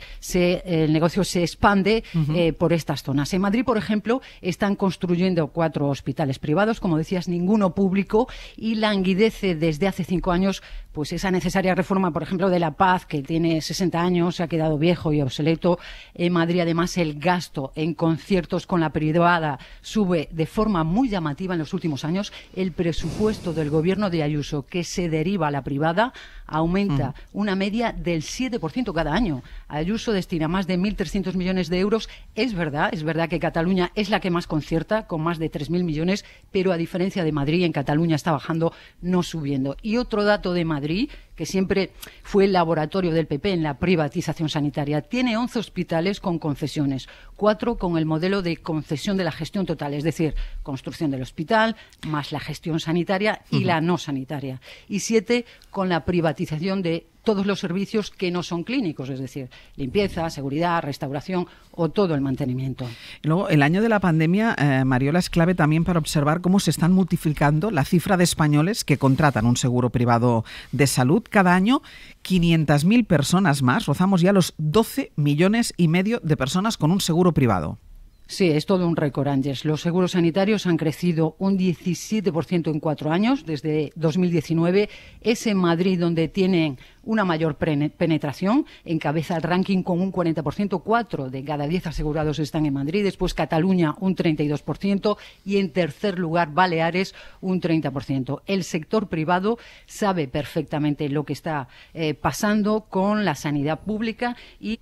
el negocio se expande por estas zonas. En Madrid, por ejemplo, están construyendo 4 hospitales privados, como decías, ninguno público, y languidece desde hace 5 años pues esa necesaria reforma, por ejemplo, de La Paz, que tiene 60 años, se ha quedado viejo y obsoleto. En Madrid, además, el gasto en conciertos con la privada sube de forma muy llamativa en los últimos años. El presupuesto del gobierno de Ayuso, que se deriva a la privada, aumenta una media del 7% cada año. Ayuso destina más de 1.300 millones de euros. Es verdad que Cataluña es la que más concierta, con más de 3.000 millones, pero a diferencia de Madrid, en Cataluña está bajando, no subiendo. Y otro dato de Madrid, que siempre fue el laboratorio del PP en la privatización sanitaria, tiene 11 hospitales con concesiones, 4 con el modelo de concesión de la gestión total, es decir, construcción del hospital, más la gestión sanitaria y la no sanitaria, y 7 con la privatización de todos los servicios que no son clínicos, es decir, limpieza, seguridad, restauración o todo el mantenimiento. Y luego, el año de la pandemia, Mariola, es clave también para observar cómo se están multiplicando la cifra de españoles que contratan un seguro privado de salud. Cada año, 500.000 personas más, rozamos ya los 12 millones y medio de personas con un seguro privado. Sí, es todo un récord, Ángeles. Los seguros sanitarios han crecido un 17% en 4 años, desde 2019. Es en Madrid donde tienen una mayor penetración, encabeza el ranking con un 40%, 4 de cada 10 asegurados están en Madrid, después Cataluña un 32% y en tercer lugar Baleares un 30%. El sector privado sabe perfectamente lo que está pasando con la sanidad pública y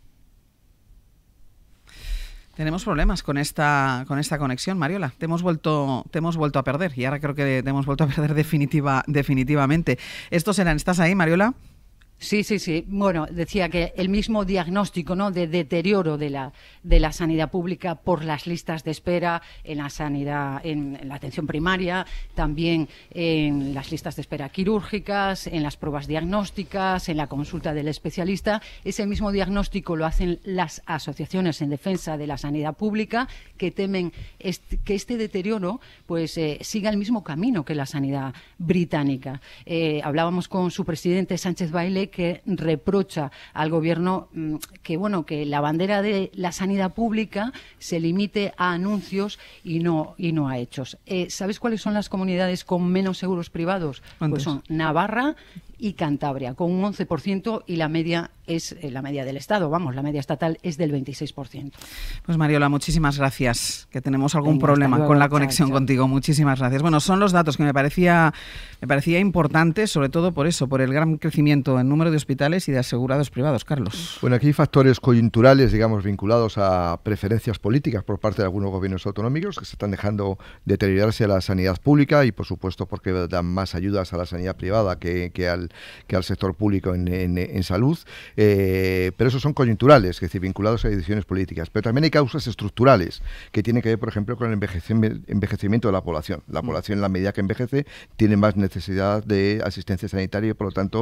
tenemos problemas con esta conexión, Mariola. Te hemos vuelto a perder y ahora creo que te hemos vuelto a perder definitivamente. ¿Estás ahí, Mariola? Sí. Bueno, decía que el mismo diagnóstico, ¿no?, de deterioro de la sanidad pública por las listas de espera en la sanidad, en la atención primaria, también en las listas de espera quirúrgicas, en las pruebas diagnósticas, en la consulta del especialista. Ese mismo diagnóstico lo hacen las asociaciones en defensa de la sanidad pública, que temen que este deterioro pues siga el mismo camino que la sanidad británica. Hablábamos con su presidente, Sánchez Baile, que reprocha al gobierno que la bandera de la sanidad pública se limite a anuncios y no a hechos. ¿Sabes cuáles son las comunidades con menos seguros privados? ¿Cuántos? Pues son Navarra y Cantabria, con un 11%, y la media es la media del Estado, la media estatal es del 26%. Pues Mariola, muchísimas gracias, que tenemos algún problema con la conexión contigo. Muchísimas gracias. Bueno, son los datos que me parecía importantes, sobre todo por eso, por el gran crecimiento en número de hospitales y de asegurados privados. Carlos. Bueno, aquí hay factores coyunturales, digamos, vinculados a preferencias políticas por parte de algunos gobiernos autonómicos que se están dejando deteriorarse a la sanidad pública y, por supuesto, porque dan más ayudas a la sanidad privada que al sector público en salud. Pero esos son coyunturales, es decir, vinculados a decisiones políticas. Pero también hay causas estructurales que tienen que ver, por ejemplo, con el envejecimiento de la población. La población, en la medida que envejece, tiene más necesidad de asistencia sanitaria y, por lo tanto,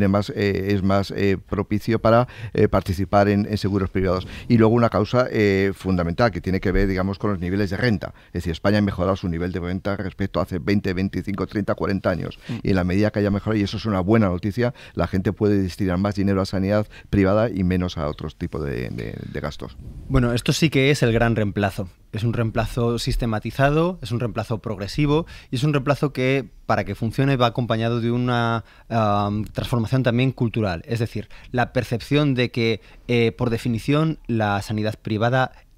es más propicio para participar en seguros privados. Y luego una causa fundamental que tiene que ver, digamos, con los niveles de renta. Es decir, España ha mejorado su nivel de renta respecto a hace 20, 25, 30, 40 años. Y en la medida que haya mejorado, y eso es una buena noticia, la gente puede destinar más dinero a sanidad privada y menos a otros tipos de gastos. Bueno, esto sí que es el gran reemplazo. Es un reemplazo sistematizado, es un reemplazo progresivo y es un reemplazo que, para que funcione, va acompañado de una transformación también cultural. Es decir, la percepción de que, por definición, la sanidad privada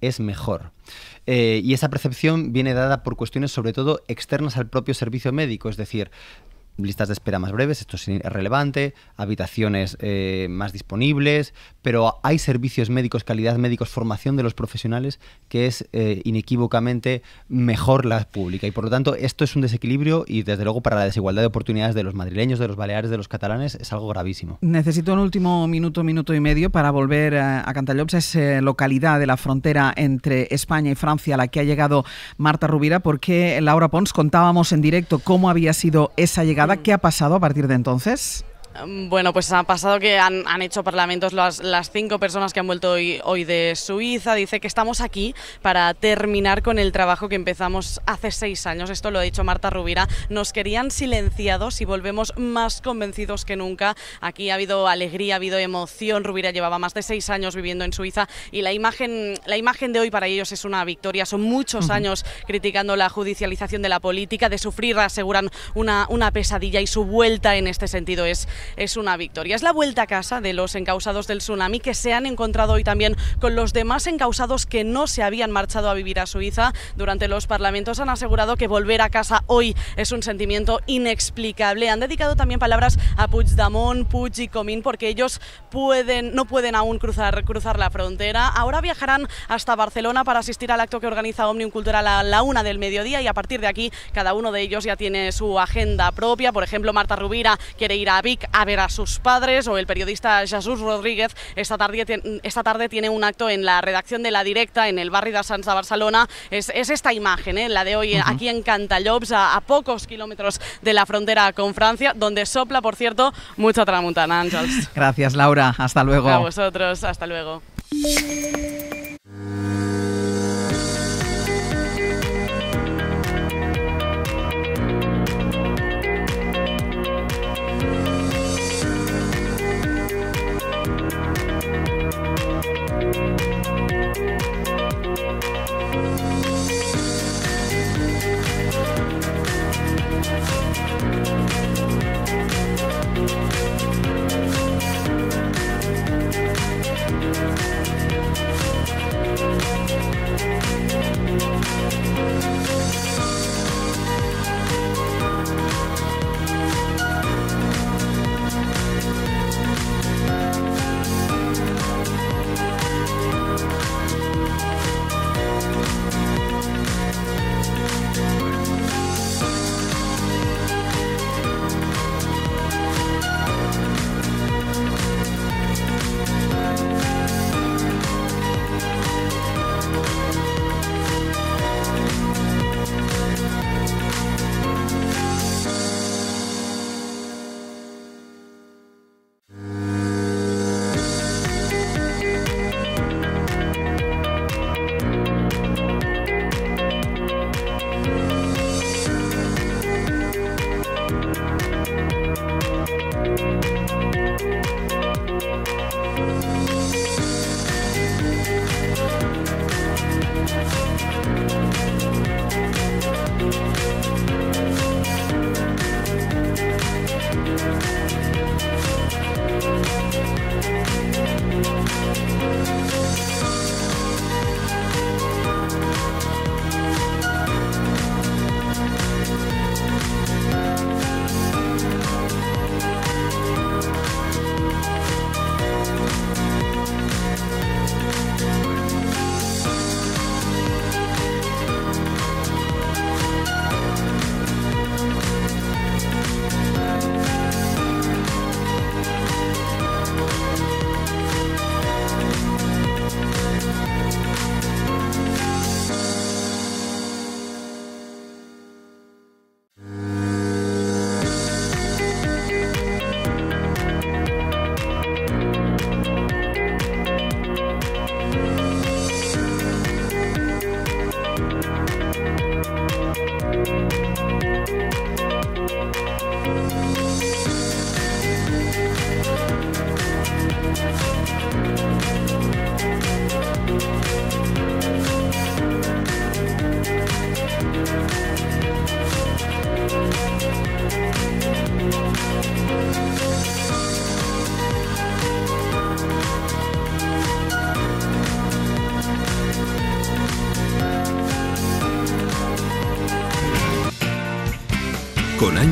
es mejor. Y esa percepción viene dada por cuestiones sobre todo externas al propio servicio médico, es decir, listas de espera más breves, esto es relevante, habitaciones más disponibles, pero hay servicios médicos, calidad médicos, formación de los profesionales que es inequívocamente mejor la pública, y por lo tanto esto es un desequilibrio y desde luego para la desigualdad de oportunidades de los madrileños, de los baleares, de los catalanes es algo gravísimo. Necesito un último minuto y medio para volver a Cantallops, esa localidad de la frontera entre España y Francia a la que ha llegado Marta Rovira, porque Laura Pons contábamos en directo cómo había sido esa llegada. ¿Qué ha pasado a partir de entonces? Bueno, pues ha pasado que han hecho parlamentos las 5 personas que han vuelto hoy de Suiza. Dice que estamos aquí para terminar con el trabajo que empezamos hace 6 años. Esto lo ha dicho Marta Rovira. Nos querían silenciados y volvemos más convencidos que nunca. Aquí ha habido alegría, ha habido emoción. Rovira llevaba más de 6 años viviendo en Suiza y la imagen de hoy para ellos es una victoria. Son muchos años criticando la judicialización de la política, de sufrir, aseguran, una pesadilla, y su vuelta en este sentido es una victoria. Es la vuelta a casa de los encausados del tsunami, que se han encontrado hoy también con los demás encausados que no se habían marchado a vivir a Suiza. Durante los parlamentos han asegurado que volver a casa hoy es un sentimiento inexplicable. Han dedicado también palabras a Puigdemont, Puig y Comín, porque ellos no pueden aún cruzar la frontera. Ahora viajarán hasta Barcelona para asistir al acto que organiza Òmnium Cultural a la 1 del mediodía, y a partir de aquí cada uno de ellos ya tiene su agenda propia. Por ejemplo, Marta Rovira quiere ir a Vic a ver a sus padres, o el periodista Jesús Rodríguez esta tarde tiene un acto en la redacción de La Directa en el barri de Sants de Barcelona. Es esta imagen, la de hoy aquí en Cantallops, a pocos kilómetros de la frontera con Francia, donde sopla, por cierto, mucha tramuntana, Àngels. Gracias, Laura. Hasta luego. A vosotros. Hasta luego.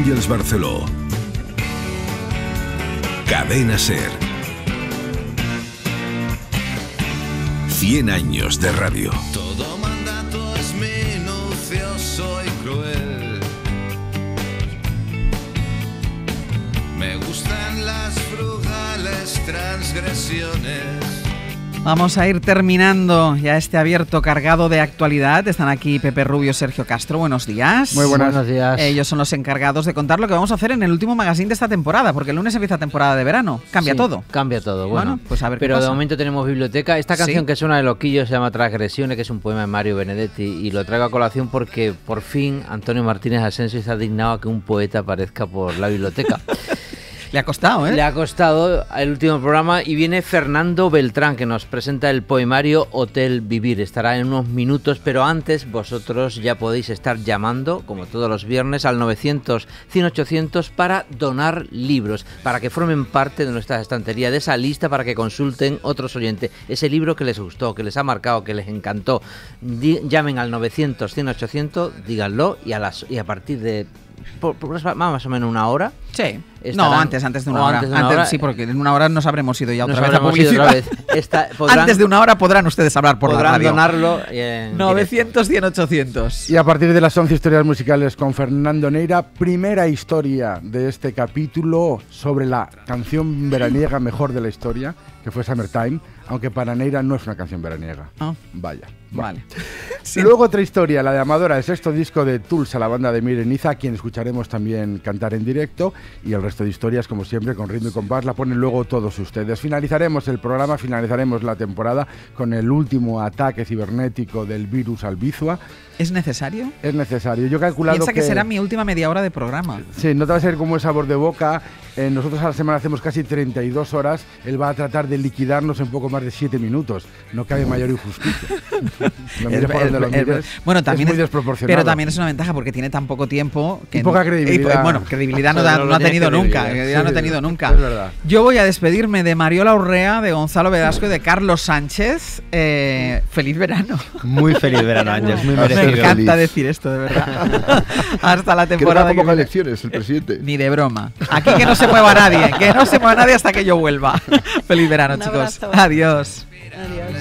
Àngels Barceló. Cadena SER. 100 años de radio. Todo mandato es minucioso y cruel. Me gustan las frugales transgresiones. Vamos a ir terminando ya este abierto cargado de actualidad. Están aquí Pepe Rubio, Sergio Castro. Buenos días. Muy buenos días. Ellos son los encargados de contar lo que vamos a hacer en el último magazine de esta temporada, porque el lunes empieza temporada de verano. Cambia todo. Cambia todo. Bueno, pues a ver pero qué pasa. de momento tenemos biblioteca. Esta canción que suena de Loquillo se llama Transgresiones, que es un poema de Mario Benedetti, y lo traigo a colación porque por fin Antonio Martínez Asensio se ha dignado a que un poeta aparezca por la biblioteca. Le ha costado, ¿eh? Le ha costado el último programa y viene Fernando Beltrán, que nos presenta el poemario Hotel Vivir. Estará en unos minutos, pero antes vosotros ya podéis estar llamando, como todos los viernes, al 900-100-800 para donar libros, para que formen parte de nuestra estantería, de esa lista, para que consulten otros oyentes. Ese libro que les gustó, que les ha marcado, que les encantó. Llamen al 900-100-800, díganlo y a partir de más o menos una hora. Sí. No, antes de una hora. Sí, porque en una hora nos habremos ido ya otra vez a publicidad. Antes de una hora podrán ustedes hablar por la radio. Podrán donarlo. 900-100-800. Y a partir de las 11 historias musicales con Fernando Neira, primera historia de este capítulo sobre la canción veraniega mejor de la historia, que fue Summertime, aunque para Neira no es una canción veraniega. Vaya. Vale. Sí. Luego otra historia, la de Amadora, el sexto disco de Tulsa, la banda de Mireniza, a quien escucharemos también cantar en directo, y el resto de historias, como siempre, con ritmo y compás, la ponen luego todos ustedes. Finalizaremos el programa, finalizaremos la temporada con el último ataque cibernético del virus Albizua. ¿Es necesario? Es necesario. Yo he calculado Piensa que será mi última media hora de programa. Sí, no te va a ser como el sabor de boca. Nosotros a la semana hacemos casi 32 horas. Él va a tratar de liquidarnos en poco más de 7 minutos. No cabe mayor injusticia. Bueno, también es muy desproporcionado. Pero también es una ventaja porque tiene tan poco tiempo que y poca credibilidad. Bueno, credibilidad no ha tenido nunca. Credibilidad no ha tenido nunca. Es verdad. Yo voy a despedirme de Mariola Urrea, de Gonzalo Vedasco y de Carlos Sánchez. Feliz verano. Muy feliz verano, Ángels. Muy merecido. Me encanta decir esto, de verdad. Hasta la temporada. Que no ponga elecciones el presidente. Ni de broma. Aquí que no se mueva nadie. Que no se mueva nadie hasta que yo vuelva. Feliz verano, chicos. Adiós. Adiós.